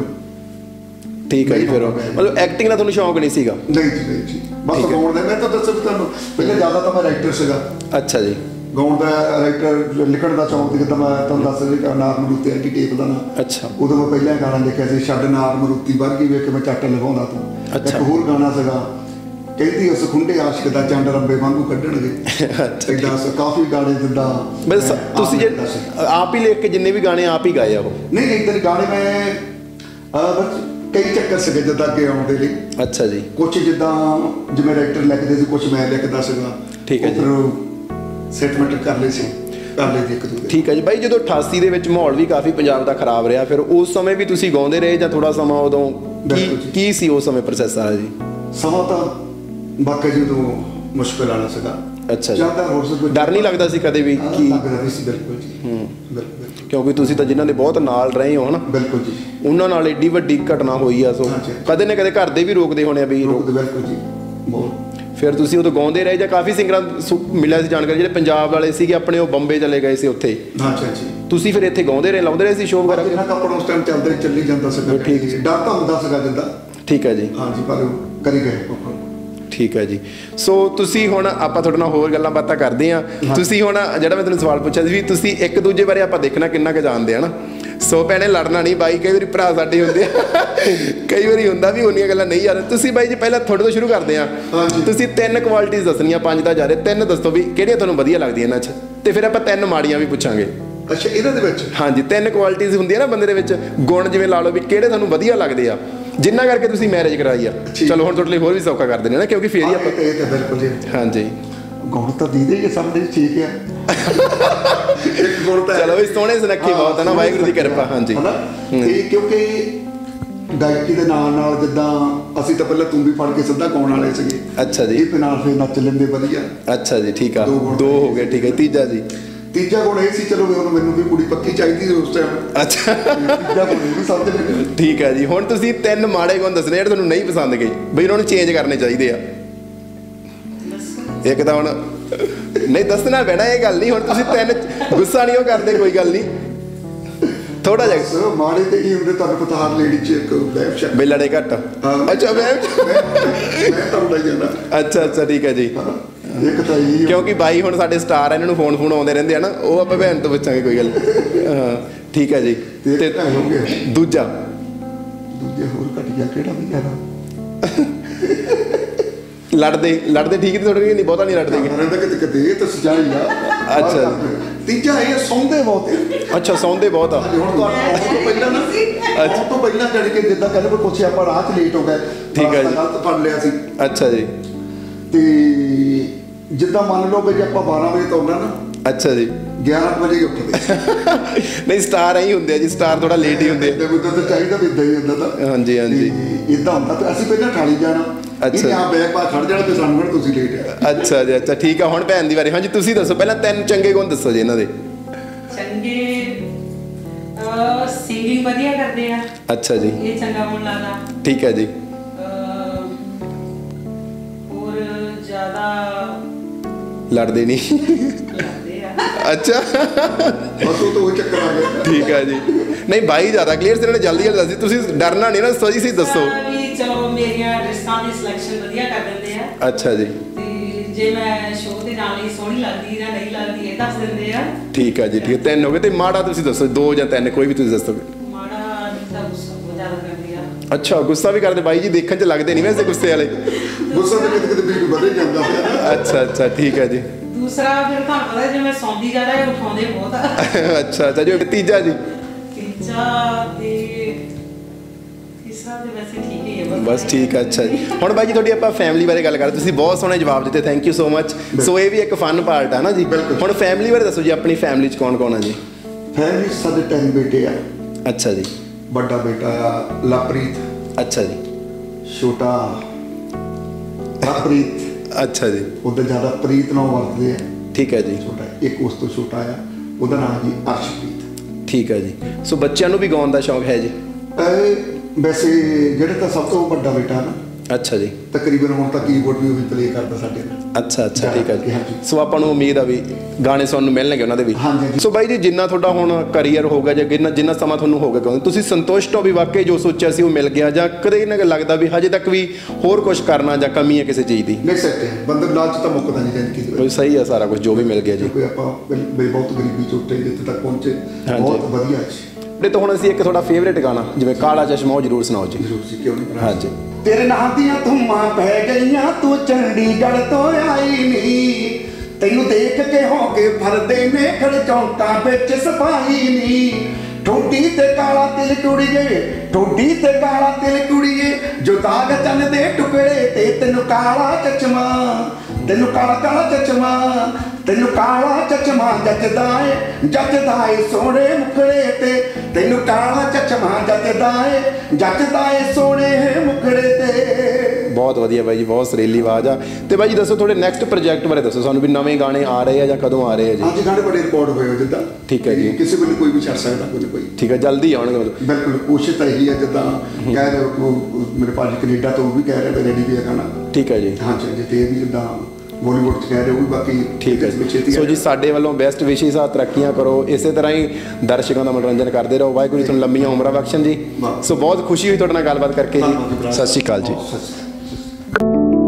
ਠੀਕ ਹੈ ਜੀ। ਫਿਰ ਮਤਲਬ ਐਕਟਿੰਗ ਦਾ ਤੁਹਾਨੂੰ ਸ਼ੌਂਕ ਨਹੀਂ ਸੀਗਾ? ਨਹੀਂ ਜੀ ਨਹੀਂ ਜੀ, ਬਸ ਗਾਉਣ ਦਾ। ਮੈਂ ਤਾਂ ਦੱਸਾਂ ਤੁਹਾਨੂੰ ਪਹਿਲਾਂ ਜ਼ਿਆਦਾ ਤਾਂ ਮੈਂ ਰਾਈਟਰ ਸੀਗਾ। ਅੱਛਾ ਜੀ। ਗਾਉਣ ਦਾ ਰਾਈਟਰ, ਲਿਖਣ ਦਾ ਸ਼ੌਂਕ ਸੀ। ਜਿੱਦਾਂ ਮੈਂ ਤੁਹਾਨੂੰ ਦੱਸ ਰਿਹਾ ਨਾਰ ਮਰੂਤੀ ਵਰਗੀ ਟੇਪ ਦਾ ਨਾ। ਅੱਛਾ। ਉਦੋਂ ਮੈਂ ਪਹਿਲਾਂ ਗਾਣਾ ਲਿਖਿਆ ਸੀ, ਛੱਡ ਨਾਰ ਮਰੂਤੀ ਵਰਗੀ ਵੇਖ ਮੈਂ ਚੱਟ ਲਗਾਉਂਦਾ ਤੂੰ। ਇੱਕ ਹੋਰ ਗਾਣਾ ਸੀਗਾ, ਕਹਿੰਦੀ ਉਸ ਖੁੰਡੇ ਆਸ਼ਕ ਦਾ ਚੰਡ ਰੰਬੇ ਵਾਂਗੂ ਕੱਢਣਗੇ। ਏਦਾਂ ਕਾਫੀ ਗਾਣੇ ਜਿੱਦਾਂ। ਬਸ ਤੁਸੀਂ ਜੇ ਆਪ ਹੀ ਲਿਖ ਕੇ ਜਿੰਨੇ ਵੀ ਗਾਣੇ ਆਪ ਹੀ ਗਾਏ ਆ ਉਹ? ਨਹੀਂ ਨਹੀਂ, ਇੱਧਰ ਗਾਣੇ ਮੈਂ ਬਸ ਕਈ ਚੱਕਰ ਸੀਗੇ ਜਿੱਦਾਂ ਅੱਗੇ ਆਉਣ ਦੇ ਲਈ। ਅੱਛਾ ਜੀ। ਕੁਛ ਜਿੱਦਾਂ ਜਿਵੇਂ ਰਾਈਟਰ ਲਿਖਦੇ ਸੀ, ਕੁਛ ਮੈਂ ਲਿਖਦਾ ਸੀਗਾ। ਠੀਕ ਹੈ ਜੀ। ਸੈਟਮੈਂਟ ਕਰ ਲਈ ਸੀ, ਕਰ ਲਈ ਇੱਕ ਦੂਜੇ। ਠੀਕ ਹੈ ਜੀ। ਬਾਈ ਜਦੋਂ 88 ਦੇ ਵਿੱਚ ਮਾਹੌਲ ਵੀ ਕਾਫੀ ਪੰਜਾਬ ਦਾ ਖਰਾਬ ਰਿਹਾ, ਫਿਰ ਉਸ ਸਮੇਂ ਵੀ ਤੁਸੀਂ ਗਾਉਂਦੇ ਰਹੇ ਜਾਂ ਥੋੜਾ ਸਮਾਂ ਉਦੋਂ ਕੀ ਸੀ ਉਸ ਸਮੇਂ ਪ੍ਰੋਸੈਸ ਆ ਜੀ? ਸਮਾਂ ਤਾਂ ਬਾਕੀ ਜਦੋਂ ਮੁਸ਼ਕਿਲ ਆਣਾ ਸੀਗਾ। ਅੱਛਾ ਜੀ। ਡਰ ਨਹੀਂ ਲੱਗਦਾ ਸੀ ਕਦੇ ਵੀ? ਕੀ ਲੱਗਦਾ ਸੀ? ਬਿਲਕੁਲ ਜੀ। ਬਿਲਕੁਲ। ਕਿਉਂਕਿ ਤੁਸੀਂ ਤਾਂ ਜਿਨ੍ਹਾਂ ਦੇ ਬਹੁਤ ਨਾਲ ਰਹੇ ਹੋ, ਹਨਾ? ਬਿਲਕੁਲ ਜੀ। ਉਹਨਾਂ ਨਾਲ ਏਡੀ ਵੱਡੀ ਘਟਨਾ ਹੋਈ ਆ, ਸੋ ਕਦੇ ਨਾ ਕਦੇ ਘਰ ਦੇ ਵੀ ਰੋਕਦੇ ਹੋਣੇ ਆ ਵੀ? ਬਿਲਕੁਲ ਜੀ, ਬਹੁਤ। ਫਿਰ ਤੁਸੀਂ ਉਦੋਂ ਗਾਉਂਦੇ ਰਹੇ ਜਾਂ ਕਾਫੀ ਸਿੰਗਰਾਂ ਮਿਲਿਆ ਸੀ ਜਾਣਕਾਰੀ ਜਿਹੜੇ ਪੰਜਾਬ ਵਾਲੇ ਸੀਗੇ ਆਪਣੇ, ਉਹ ਬੰਬੇ ਚਲੇ ਗਏ ਸੀ ਉੱਥੇ? ਅੱਛਾ ਜੀ। ਤੁਸੀਂ ਫਿਰ ਇੱਥੇ ਗਾਉਂਦੇ ਰਹੇ, ਲਾਉਂਦੇ ਰਹੇ ਸੀ ਸ਼ੋਅ ਵਗੈਰਾ? ਇਹਨਾਂ ਦਾ ਆਪਣਾ ਉਸ ਟਾਈਮ ਚੱਲੀ ਜਾਂਦਾ ਸੀਗਾ। ਠੀਕ ਹੈ। ਡਰ ਤਾਂ ਹੁੰਦਾ ਸੀਗਾ ਜਿੱਦਾਂ। ਠੀਕ ਹੈ ਜੀ। ਹਾਂਜੀ, ਪਰ ਕਰੀ ਗਏ। ਠੀਕ ਹੈ ਜੀ। ਸੋ ਤੁਸੀਂ ਹੁਣ ਆਪਾਂ ਤੁਹਾਡੇ ਨਾਲ ਹੋਰ ਗੱਲਾਂ ਬਾਤਾਂ ਕਰਦੇ ਹਾਂ। ਤੁਸੀਂ ਹੁਣ ਜਿਹੜਾ ਮੈਂ ਤੁਹਾਨੂੰ ਸਵਾਲ ਪੁੱਛਿਆ ਸੀ ਵੀ ਤੁਸੀਂ ਇੱਕ ਦੂਜੇ ਬਾਰੇ ਆਪਾਂ ਦੇਖਣਾ ਕਿੰਨਾ ਕੁ ਜਾਣਦੇ ਆ ਨਾ। ਸੋ ਭੈਣੇ ਲੜਨਾ ਨਹੀਂ ਬਾਈ, ਕਈ ਵਾਰੀ ਭਰਾ ਸਾਡੇ ਹੁੰਦੇ ਆ, ਕਈ ਵਾਰੀ ਹੁੰਦਾ ਵੀ ਉਹਨੀਆਂ ਗੱਲਾਂ ਨਹੀਂ ਯਾਰ। ਤੁਸੀਂ ਬਾਈ ਜੀ ਪਹਿਲਾਂ ਤੁਹਾਡੇ ਤੋਂ ਸ਼ੁਰੂ ਕਰਦੇ ਆ। ਤੁਸੀਂ 3 ਕੁਆਲਿਟੀਜ਼ ਦੱਸਣੀਆਂ, 5 ਦਾ ਜਾ ਰਹੇ, 3 ਦੱਸੋ ਵੀ ਕਿਹੜੀਆਂ ਤੁਹਾਨੂੰ ਵਧੀਆ ਲੱਗਦੀਆਂ ਇਹਨਾਂ 'ਚ, ਤੇ ਫਿਰ ਆਪਾਂ 3 ਮਾੜੀਆਂ ਵੀ ਪੁੱਛਾਂਗੇ। ਅੱਛਾ, ਇਹਨਾਂ ਦੇ ਵਿੱਚ? ਹਾਂਜੀ, 3 ਕੁਆਲਿਟੀਜ਼ ਹੁੰਦੀਆਂ ਨਾ ਬੰਦੇ ਦੇ ਵਿੱਚ, ਗੁਣ ਜਿਵੇਂ ਲਾ ਲਓ ਵੀ ਕਿਹੜੇ ਤੁਹਾਨੂੰ ਵਧੀਆ ਲੱਗਦੇ ਆ, ਜਿੰਨਾ ਕਰਕੇ ਤੁਸੀਂ ਮੈਰਿਜ ਕਰਾਈ ਆ। ਚਲੋ ਹੁਣ ਤੁਹਾਡੇ ਲਈ ਹੋਰ ਵੀ ਸੌਖਾ ਕਰ ਦਿੰਦੇ ਨਾ, ਕਿਉਂਕਿ ਫੇਰ ਹੀ ਆਪਾਂ। ਬਿਲਕੁਲ ਜੀ। ਹਾਂਜੀ। ਗੁਣ ਤਾਂ ਦੀਦੇ ਹੀ ਸਭ ਦੇ ਠੀਕ ਆ। ਗੁਣ ਤਾਂ ਚਲੋ ਵੀ ਸੋਹਣੇ ਸੁਨੱਖੇ ਬਹੁਤ ਹੈ ਨਾ, ਵਾਹਿਗੁਰੂ ਦੀ ਕਿਰਪਾ। ਹਾਂਜੀ ਇਹ ਕਿਉਂਕਿ ਗਾਇਕੀ ਦੇ ਨਾਲ ਜਿੱਦਾਂ ਅਸੀਂ ਤਾਂ ਪਹਿਲਾਂ ਤੂੰ ਵੀ ਫੜ ਕੇ ਸਿੱਧਾ ਗਾਉਣ ਵਾਲੇ ਸੀਗੇ। ਅੱਛਾ ਜੀ। ਇਹ ਨਾਲ ਫਿਰ ਨੱਚ ਲੈਂਦੇ ਵਧੀਆ। ਅੱਛਾ ਜੀ, ਠੀਕ ਆ, ਦੋ ਹੋ ਗਏ, ਠੀਕ ਹੈ। ਤੀਜਾ ਜੀ? ਤੀਜਾ ਗੁਣ ਇਹ ਸੀ, ਚਲੋ ਹੁਣ ਮੈਨੂੰ ਵੀ ਕੁੜੀ ਪੱਕੀ ਚਾਹੀਦੀ ਸੀ ਉਸ ਟਾਈਮ। ਅੱਛਾ, ਤੀਜਾ ਗੁਣ ਇਹ ਵੀ ਸਮਝ ਲੈ। ਠੀਕ ਹੈ ਜੀ। ਹੁਣ ਤੁਸੀਂ 3 ਮਾੜੇ ਗੁਣ ਦੱਸਣੇ ਜਿਹੜੇ ਤੁਹਾਨੂੰ ਨਹੀਂ ਪਸੰਦ ਗਏ, ਬਈ ਉਹਨਾਂ ਨੂੰ ਚੇਂਜ ਕਰਨੇ ਚਾਹੀਦੇ ਆ। ਇੱਕ ਤਾਂ ਹੁਣ ਨਹੀਂ ਦੱਸਣਾ ਪੈਣਾ, ਇਹ ਗੱਲ ਨਹੀਂ। ਹੁਣ ਤੁਸੀਂ 3 ਗੁੱਸਾ ਨਹੀਂ ਉਹ ਕਰਦੇ, ਕੋਈ ਗੱਲ ਨਹੀਂ, ਥੋੜਾ ਜਿਹਾ ਮਾੜੇ ਤੇ ਕੀ ਹੁੰਦੇ ਤੁਹਾਨੂੰ ਪਤਾ, ਹਰ ਲੇਡੀ ਚ ਇੱਕ ਵੈਬ ਸ਼ੈਕ ਬਈ ਲੜੇ ਘੱਟ। ਅੱਛਾ, ਵੈਬ ਮੈਂ ਤੁਹਾਨੂੰ ਲੈ ਜਾਣਾ। ਅੱਛਾ, ਠੀਕ ਹੈ ਜੀ। ਇੱਕ ਤਾਂ ਇਹ ਕਿਉਂਕਿ ਬਾਈ ਹੁਣ ਸਾਡੇ ਸਟਾਰ ਆ, ਇਹਨਾਂ ਨੂੰ ਫੋਨ ਆਉਂਦੇ ਰਹਿੰਦੇ ਆ ਨਾ, ਉਹ ਆਪਾਂ ਭੈਣ ਤੋਂ ਪੁੱਛਾਂਗੇ, ਕੋਈ ਗੱਲ ਹਾਂ, ਠੀਕ ਹੈ ਜੀ। ਤੇ ਦੂਜਾ ਹੋਰ ਘਟੀਆ ਕਿਹੜਾ ਵੀ ਯਾਰ? ਲੜਦੇ ਠੀਕ ਥੋੜੇ ਨਹੀਂ, ਬਹੁਤਾ ਨਹੀਂ ਲੜਦੇ। ਰਹਿੰਦਾ ਕਿਤੇ ਇਹ ਤਾਂ ਸਜਾਈ ਆ। ਅੱਛਾ। ਤੀਜਾ ਇਹ ਸੌਂਦੇ ਬਹੁਤ ਆ। ਅੱਛਾ, ਸੌਂਦੇ ਬਹੁਤ ਆ। ਹੁਣ ਤੋਂ ਪਹਿਲਾਂ ਨਾ, ਅੱਜ ਤੋਂ ਪਹਿਲਾਂ ਚੜ ਕੇ ਜਿੱਦਾਂ ਕਹਿੰਦੇ ਕੋਈ ਪੁੱਛਿਆ ਆਪਾਂ ਰਾਹ 'ਚ ਲੇਟ ਹੋ ਗਏ, ਠੀਕ ਹੈ ਜੀ, ਗਲਤ ਫੜ ਲਿਆ ਸੀ। ਅੱਛਾ ਜੀ। ਤੇ ਜਿੱਦਾਂ ਮੰਨ ਲਓ ਵੀ ਆਪਾਂ 12 ਵਜੇ ਤੋਂ ਆਉਣਾ ਨਾ, ਅੱਛਾ ਜੀ, 11 ਵਜੇ ਹੀ ਉੱਠਦੇ। ਨਹੀਂ ਸਟਾਰ ਐਂ ਹੁੰਦੇ ਆ ਜੀ, ਸਟਾਰ ਥੋੜਾ ਲੇਟ ਹੀ ਹੁੰਦੇ ਆ। ਉਦੋਂ ਤਾਂ ਚਾਹੀਦਾ ਵੀ ਇਦਾਂ ਹੀ ਹੁੰਦਾ ਤਾਂ। ਹਾਂਜੀ ਹਾਂਜੀ, ਇਦਾਂ ਹੁੰਦਾ ਤੇ ਅਸੀਂ ਪਹਿਲਾਂ ਠਾਲੀ ਜਾਣਾ। ਅੱਛਾ। ਇਹ ਬੈਗ ਪਾ ਖੜ ਜਾਣਾ ਤੇ ਸਾਨੂੰ ਤੁਸੀਂ ਲੇਟ ਆ। ਅੱਛਾ ਜੀ, ਅੱਛਾ, ਠੀਕ ਆ। ਹੁਣ ਭੈਣ ਦੀ ਵਾਰੀ। ਹਾਂਜੀ, ਤੁਸੀਂ ਦੱਸੋ ਪਹਿਲਾਂ 3 ਚੰਗੇ ਗੁਣ ਦੱਸੋ ਜੀ ਇਹਨਾਂ ਦੇ। ਚੰਗੇ ਸਿੰਗਿੰਗ ਵਧੀਆ ਕਰਦੇ ਆ। ਅੱਛਾ ਜੀ, ਇਹ ਚੰਗਾ ਗੁਣ ਲੱਗਦਾ। ਠੀਕ ਹੈ ਜੀ। ਹੋਰ ਜ਼ਿਆਦਾ ਲੜਦੇ ਨਹੀਂ। ਲੱਗਦੇ ਆ। ਅੱਛਾ, ਬਸ ਉਹ ਤਾਂ ਉਹ ਚੱਕਰ ਆ ਗਿਆ। ਠੀਕ ਹੈ ਜੀ। ਨਹੀਂ ਬਾਈ ਜ਼ਿਆਦਾ ਕਲੀਅਰ ਸੀ, ਇਹਨਾਂ ਨੇ ਜਲਦੀ ਦੱਸੀ, ਤੁਸੀਂ ਡਰਨਾ ਨਹੀਂ ਨਾ, ਸਹੀ ਸੀ ਦੱਸੋ। ਵੀ ਚਲੋ ਮੇਰੀਆਂ ਡਰੈਸਾਂ ਦੀ ਸਿਲੈਕਸ਼ਨ ਵਧੀਆ ਕਰ ਦਿੰਦੇ ਆ। ਅੱਛਾ ਜੀ। ਤੇ ਜੇ ਮੈਂ ਸ਼ੋਅ ਦੇ ਨਾਲ ਹੀ ਸੋਹਣੀ ਲੱਗਦੀ ਜਾਂ ਨਹੀਂ ਲੱਗਦੀ ਇਹ ਦੱਸ ਦਿੰਦੇ ਆ। ਠੀਕ ਹੈ ਜੀ, ਠੀਕ ਹੈ। 3 ਹੋ ਗਏ। ਤੇ ਮਾੜਾ ਤੁਸੀਂ ਦੱਸੋ, 2 ਜਾਂ 3, ਕੋਈ ਵੀ ਤੁਸੀਂ ਦੱਸੋ। ਮਾੜਾ ਤਾਂ ਗੁੱਸਾ ਬਹੁਤ ਜ਼ਿਆਦਾ ਕਰਦੀ ਆ। ਅੱਛਾ, ਗੁੱਸਾ ਵੀ ਕਰਦੇ ਬਾਈ ਜੀ, ਦੇਖਣ 'ਚ ਲੱਗਦੇ ਨਹੀਂ ਵੈਸੇ ਗੁੱਸੇ ਵਾਲੇ। ਗੁੱਸਾ ਤਾਂ ਕਿਤੇ ਵੀ ਵਧੇ ਜਾਂਦਾ ਹੈ। ਅੱਛਾ, ਠੀਕ ਹੈ ਜੀ। ਦੂਸਰਾ ਫਿਰ ਤੁਹਾਨੂੰ ਪਤਾ ਜੇ ਮੈਂ ਸੌਂਦੀ ਜ਼ਿਆਦਾ ਇਹ ਉਠਾਉਂਦੇ ਬਹੁਤ ਆ। ਅੱਛਾ ਜੋ ਤੀਜਾ ਜੀ? ਤੀਸਰਾ ਤੇ ਵੈਸੇ ਠੀਕ ਹੀ ਹੈ ਬਸ ਠੀਕ ਹੈ। ਅੱਛਾ ਜੀ। ਹੁਣ ਬਾਈ ਜੀ ਤੁਹਾਡੀ ਆਪਾਂ ਫੈਮਿਲੀ ਬਾਰੇ ਗੱਲ ਕਰਦੇ, ਤੁਸੀਂ ਬਹੁਤ ਸੋਹਣੇ ਜਵਾਬ ਦਿੱਤੇ, thank you so much. So ਇਹ ਵੀ ਇੱਕ ਫਨ ਪਾਰਟ ਆ ਨਾ ਜੀ। ਹੁਣ ਫੈਮਿਲੀ ਬਾਰੇ ਦੱਸੋ ਜੀ, ਆਪਣੀ ਫੈਮਿਲੀ 'ਚ ਕੌਣ ਆ ਜੀ? ਫੈਮਿਲੀ ਸਾਡੇ 3 ਬੇਟੇ ਆ। ਅੱਛਾ ਜੀ। ਵੱਡਾ ਬੇਟਾ ਆ ਲਵਪ੍ਰੀਤ। ਅੱਛਾ ਜੀ। ਛੋਟਾ ਲਵਪ੍ਰੀਤ। ਅੱਛਾ ਜੀ। ਉਹਦਾ ਜ਼ਿਆਦਾ ਪ੍ਰੀਤ ਨਾਲ ਵਰਤਦੇ ਆ। ਠੀਕ ਹੈ ਜੀ। ਛੋਟਾ ਇੱਕ ਉਸ ਤੋਂ ਛੋਟਾ ਆ, ਉਹਦਾ ਨਾਮ ਜੀ ਅਰਸ਼ਪ੍ਰੀਤ। ਠੀਕ ਹੈ ਜੀ। ਸੋ ਬੱਚਿਆਂ ਨੂੰ ਵੀ ਗਾਉਣ ਦਾ ਸ਼ੌਂਕ ਹੈ ਜੀ? ਵੈਸੇ ਜਿਹੜੇ ਤਾਂ ਸਭ ਤੋਂ ਵੱਡਾ ਬੇਟਾ ਨਾ, ਅੱਛਾ ਜੀ, ਤਕਰੀਬਨ ਹੁਣ ਤਾਂ ਕੀਬੋਰਡ ਵੀ ਉਹੀ ਪਲੇ ਕਰਦਾ ਸਾਡੇ ਨਾਲ। ਅੱਛਾ, ਠੀਕ ਹੈ ਜੀ। ਸੋ ਆਪਾਂ ਨੂੰ ਉਮੀਦ ਆ ਵੀ ਗਾਣੇ ਸੁਣਨ ਨੂੰ ਮਿਲਣਗੇ ਉਹਨਾਂ ਦੇ ਵੀ। ਹਾਂਜੀ। ਸੋ ਬਾਈ ਜੀ, ਜਿੰਨਾ ਤੁਹਾਡਾ ਹੁਣ ਕਰੀਅਰ ਹੋਗਾ ਜਾਂ ਜਿੰਨਾ ਸਮਾਂ ਤੁਹਾਨੂੰ ਹੋਗਾ, ਤੁਸੀਂ ਸੰਤੁਸ਼ਟ ਹੋ ਵੀ ਵਾਕਈ ਜੋ ਸੋਚਿਆ ਸੀ ਉਹ ਮਿਲ ਗਿਆ, ਜਾਂ ਕਦੇ ਨਾ ਲੱਗਦਾ ਵੀ ਹਜੇ ਤੱਕ ਵੀ ਹੋਰ ਕੁਝ ਕਰਨਾ ਜਾਂ ਕਮੀ ਹੈ ਕਿਸੇ ਚੀਜ਼ ਦੀ? ਨਹੀਂ ਸਕਦੇ, ਬੰਦੇ ਲਾਲਚ ਤਾਂ ਮੁੱਕਦਾ ਨਹੀਂ ਜ਼ਿੰਦਗੀ ਦੇ। ਸਹੀ ਹੈ ਸਾਰਾ ਕੁਝ ਜੋ ਵੀ ਮਿਲ ਗਿਆ ਜੀ। ਕੋਈ ਆਪਾਂ ਬਹੁਤ ਗਰੀਬੀ ਚ ਉੱਠੇ ਜਿੱਥੇ ਤੱਕ ਪਹੁੰਚੇ, ਬਹੁਤ ਵਧੀਆ ਜੀ। ਤੇ ਹੁਣ ਅਸੀਂ ਇੱਕ ਤੁਹਾਡਾ ਫੇਵਰੇਟ ਗਾਣਾ ਜਿਵੇਂ ਕਾਲਾ ਚਸ਼ਮਾ, ਉਹ ਜ਼ਰੂਰ ਸੁਣਾਓ ਜੀ। ਜ਼ਰੂਰ ਸੀ, ਕਿਉਂ ਨਹੀਂ। ਹਾਂਜੀ। ਤੇਰੇ ਨਾਂ ਦੀਆਂ ਧੁੰਮਾਂ ਪੈ ਗਈਆਂ, ਤੂੰ ਚੰਡੀਗੜ੍ਹ ਤੋਂ ਆਈ ਨੀ, ਤੈਨੂੰ ਦੇਖ ਕੇ ਹੋ ਕੇ ਫਰਦੇ ਨੇ ਖੜਚੌਂਕਾਂ ਵਿੱਚ ਸਿਪਾਹੀ ਨੀ। ਠੋਡੀ ਤੇ ਕਾਲਾ ਤਿਲ ਕੁੜੀਏ, ਠੋਡੀ ਤੇ ਕਾਲਾ ਤਿਲ ਕੁੜੀਏ, ਜੋ ਦਾਗ ਚੰਨ ਦੇ ਟੁਕੜੇ ਤੇ ਤੈਨੂੰ ਕਾਲਾ ਚਸ਼ਮਾ, ਤੈਨੂੰ ਕਾਲਾ ਚਸ਼ਮਾ, ਤੈਨੂੰ ਕਾਲਾ ਚਸ਼ਮਾ ਜੱਚਦਾ ਏ ਸੋਹਣੇ ਮੁਖੜੇ ਤੇ, ਤੈਨੂੰ ਕਾਲਾ ਚਸ਼ਮਾ ਜੱਚਦਾ ਏ ਸੋਹਣੇ ਮੁਖੜੇ ਤੇ। ਬਹੁਤ ਵਧੀਆ ਬਾਈ ਜੀ, ਬਹੁਤ ਸੁਰੀਲੀ ਆਵਾਜ਼ ਆ। ਤੇ ਬਾਈ ਜੀ ਦੱਸੋ ਤੁਹਾਡੇ ਨੈਕਸਟ ਪ੍ਰੋਜੈਕਟ ਬਾਰੇ ਦੱਸੋ ਸਾਨੂੰ, ਵੀ ਨਵੇਂ ਗਾਣੇ ਆ ਰਹੇ ਆ ਜਾਂ ਕਦੋਂ ਆ ਰਹੇ ਆ ਜੀ? ਅੱਜ ਗਾਣੇ ਬੜੇ ਰਿਕਾਰਡ ਹੋਏ ਹੋ ਜਿੱਦਾਂ। ਠੀਕ ਹੈ ਜੀ। ਕਿਸੇ ਵੇਲੇ ਕੋਈ ਵੀ ਛੱਡ ਸਕਦਾ, ਕੋਈ। ਠੀਕ ਹੈ, ਜਲਦੀ ਆਉਣਗੇ ਮਤਲਬ? ਬਿਲਕੁਲ, ਕੋਸ਼ਿਸ਼ ਤਾਂ ਇਹੀ ਹੈ। ਜਿੱਦਾਂ ਕਹਿ ਰਹੇ ਮੇਰੇ ਭਾਜੀ ਕੈਨੇਡਾ ਤੋਂ ਵੀ ਕਹਿ ਰਹੇ ਰੈਡੀ ਵੀ ਹੈ ਗਾਣਾ। ਠੀਕ ਹੈ ਜੀ। ਹਾਂਜੀ, ਤੇ ਇਹ ਵੀ ਜਿੱਦਾਂ ਬਾਲੀਵੁੱਡ ਚ ਕਹਿ ਰਹੇ ਉਹ ਵੀ ਬਾਕੀ। ਠੀਕ ਹੈ ਜੀ। ਸੋ ਜੀ ਸਾਡੇ ਵੱਲੋਂ ਬੈਸਟ ਵਿਸ਼ੇਸ ਆ, ਤਰੱਕੀਆਂ ਕਰੋ, ਇਸੇ ਤਰ੍ਹਾਂ ਹੀ ਦਰਸ਼ਕਾਂ ਦਾ ਮਨੋਰੰਜਨ ਕਰਦੇ ਰਹੋ। ਵਾਹਿਗੁਰੂ ਤੁਹਾਨੂੰ ਲੰਮੀਆਂ ਉਮਰਾਂ ਬਖਸ਼ਣ ਜੀ। ਸੋ ਬਹੁਤ ਖੁਸ਼ੀ ਹੋਈ ਤੁਹਾਡੇ ਨਾਲ ਗੱਲਬਾਤ ਕਰਕੇ ਜੀ। ਸਤਿ ਸ਼੍ਰੀ ਅਕਾਲ ਜੀ।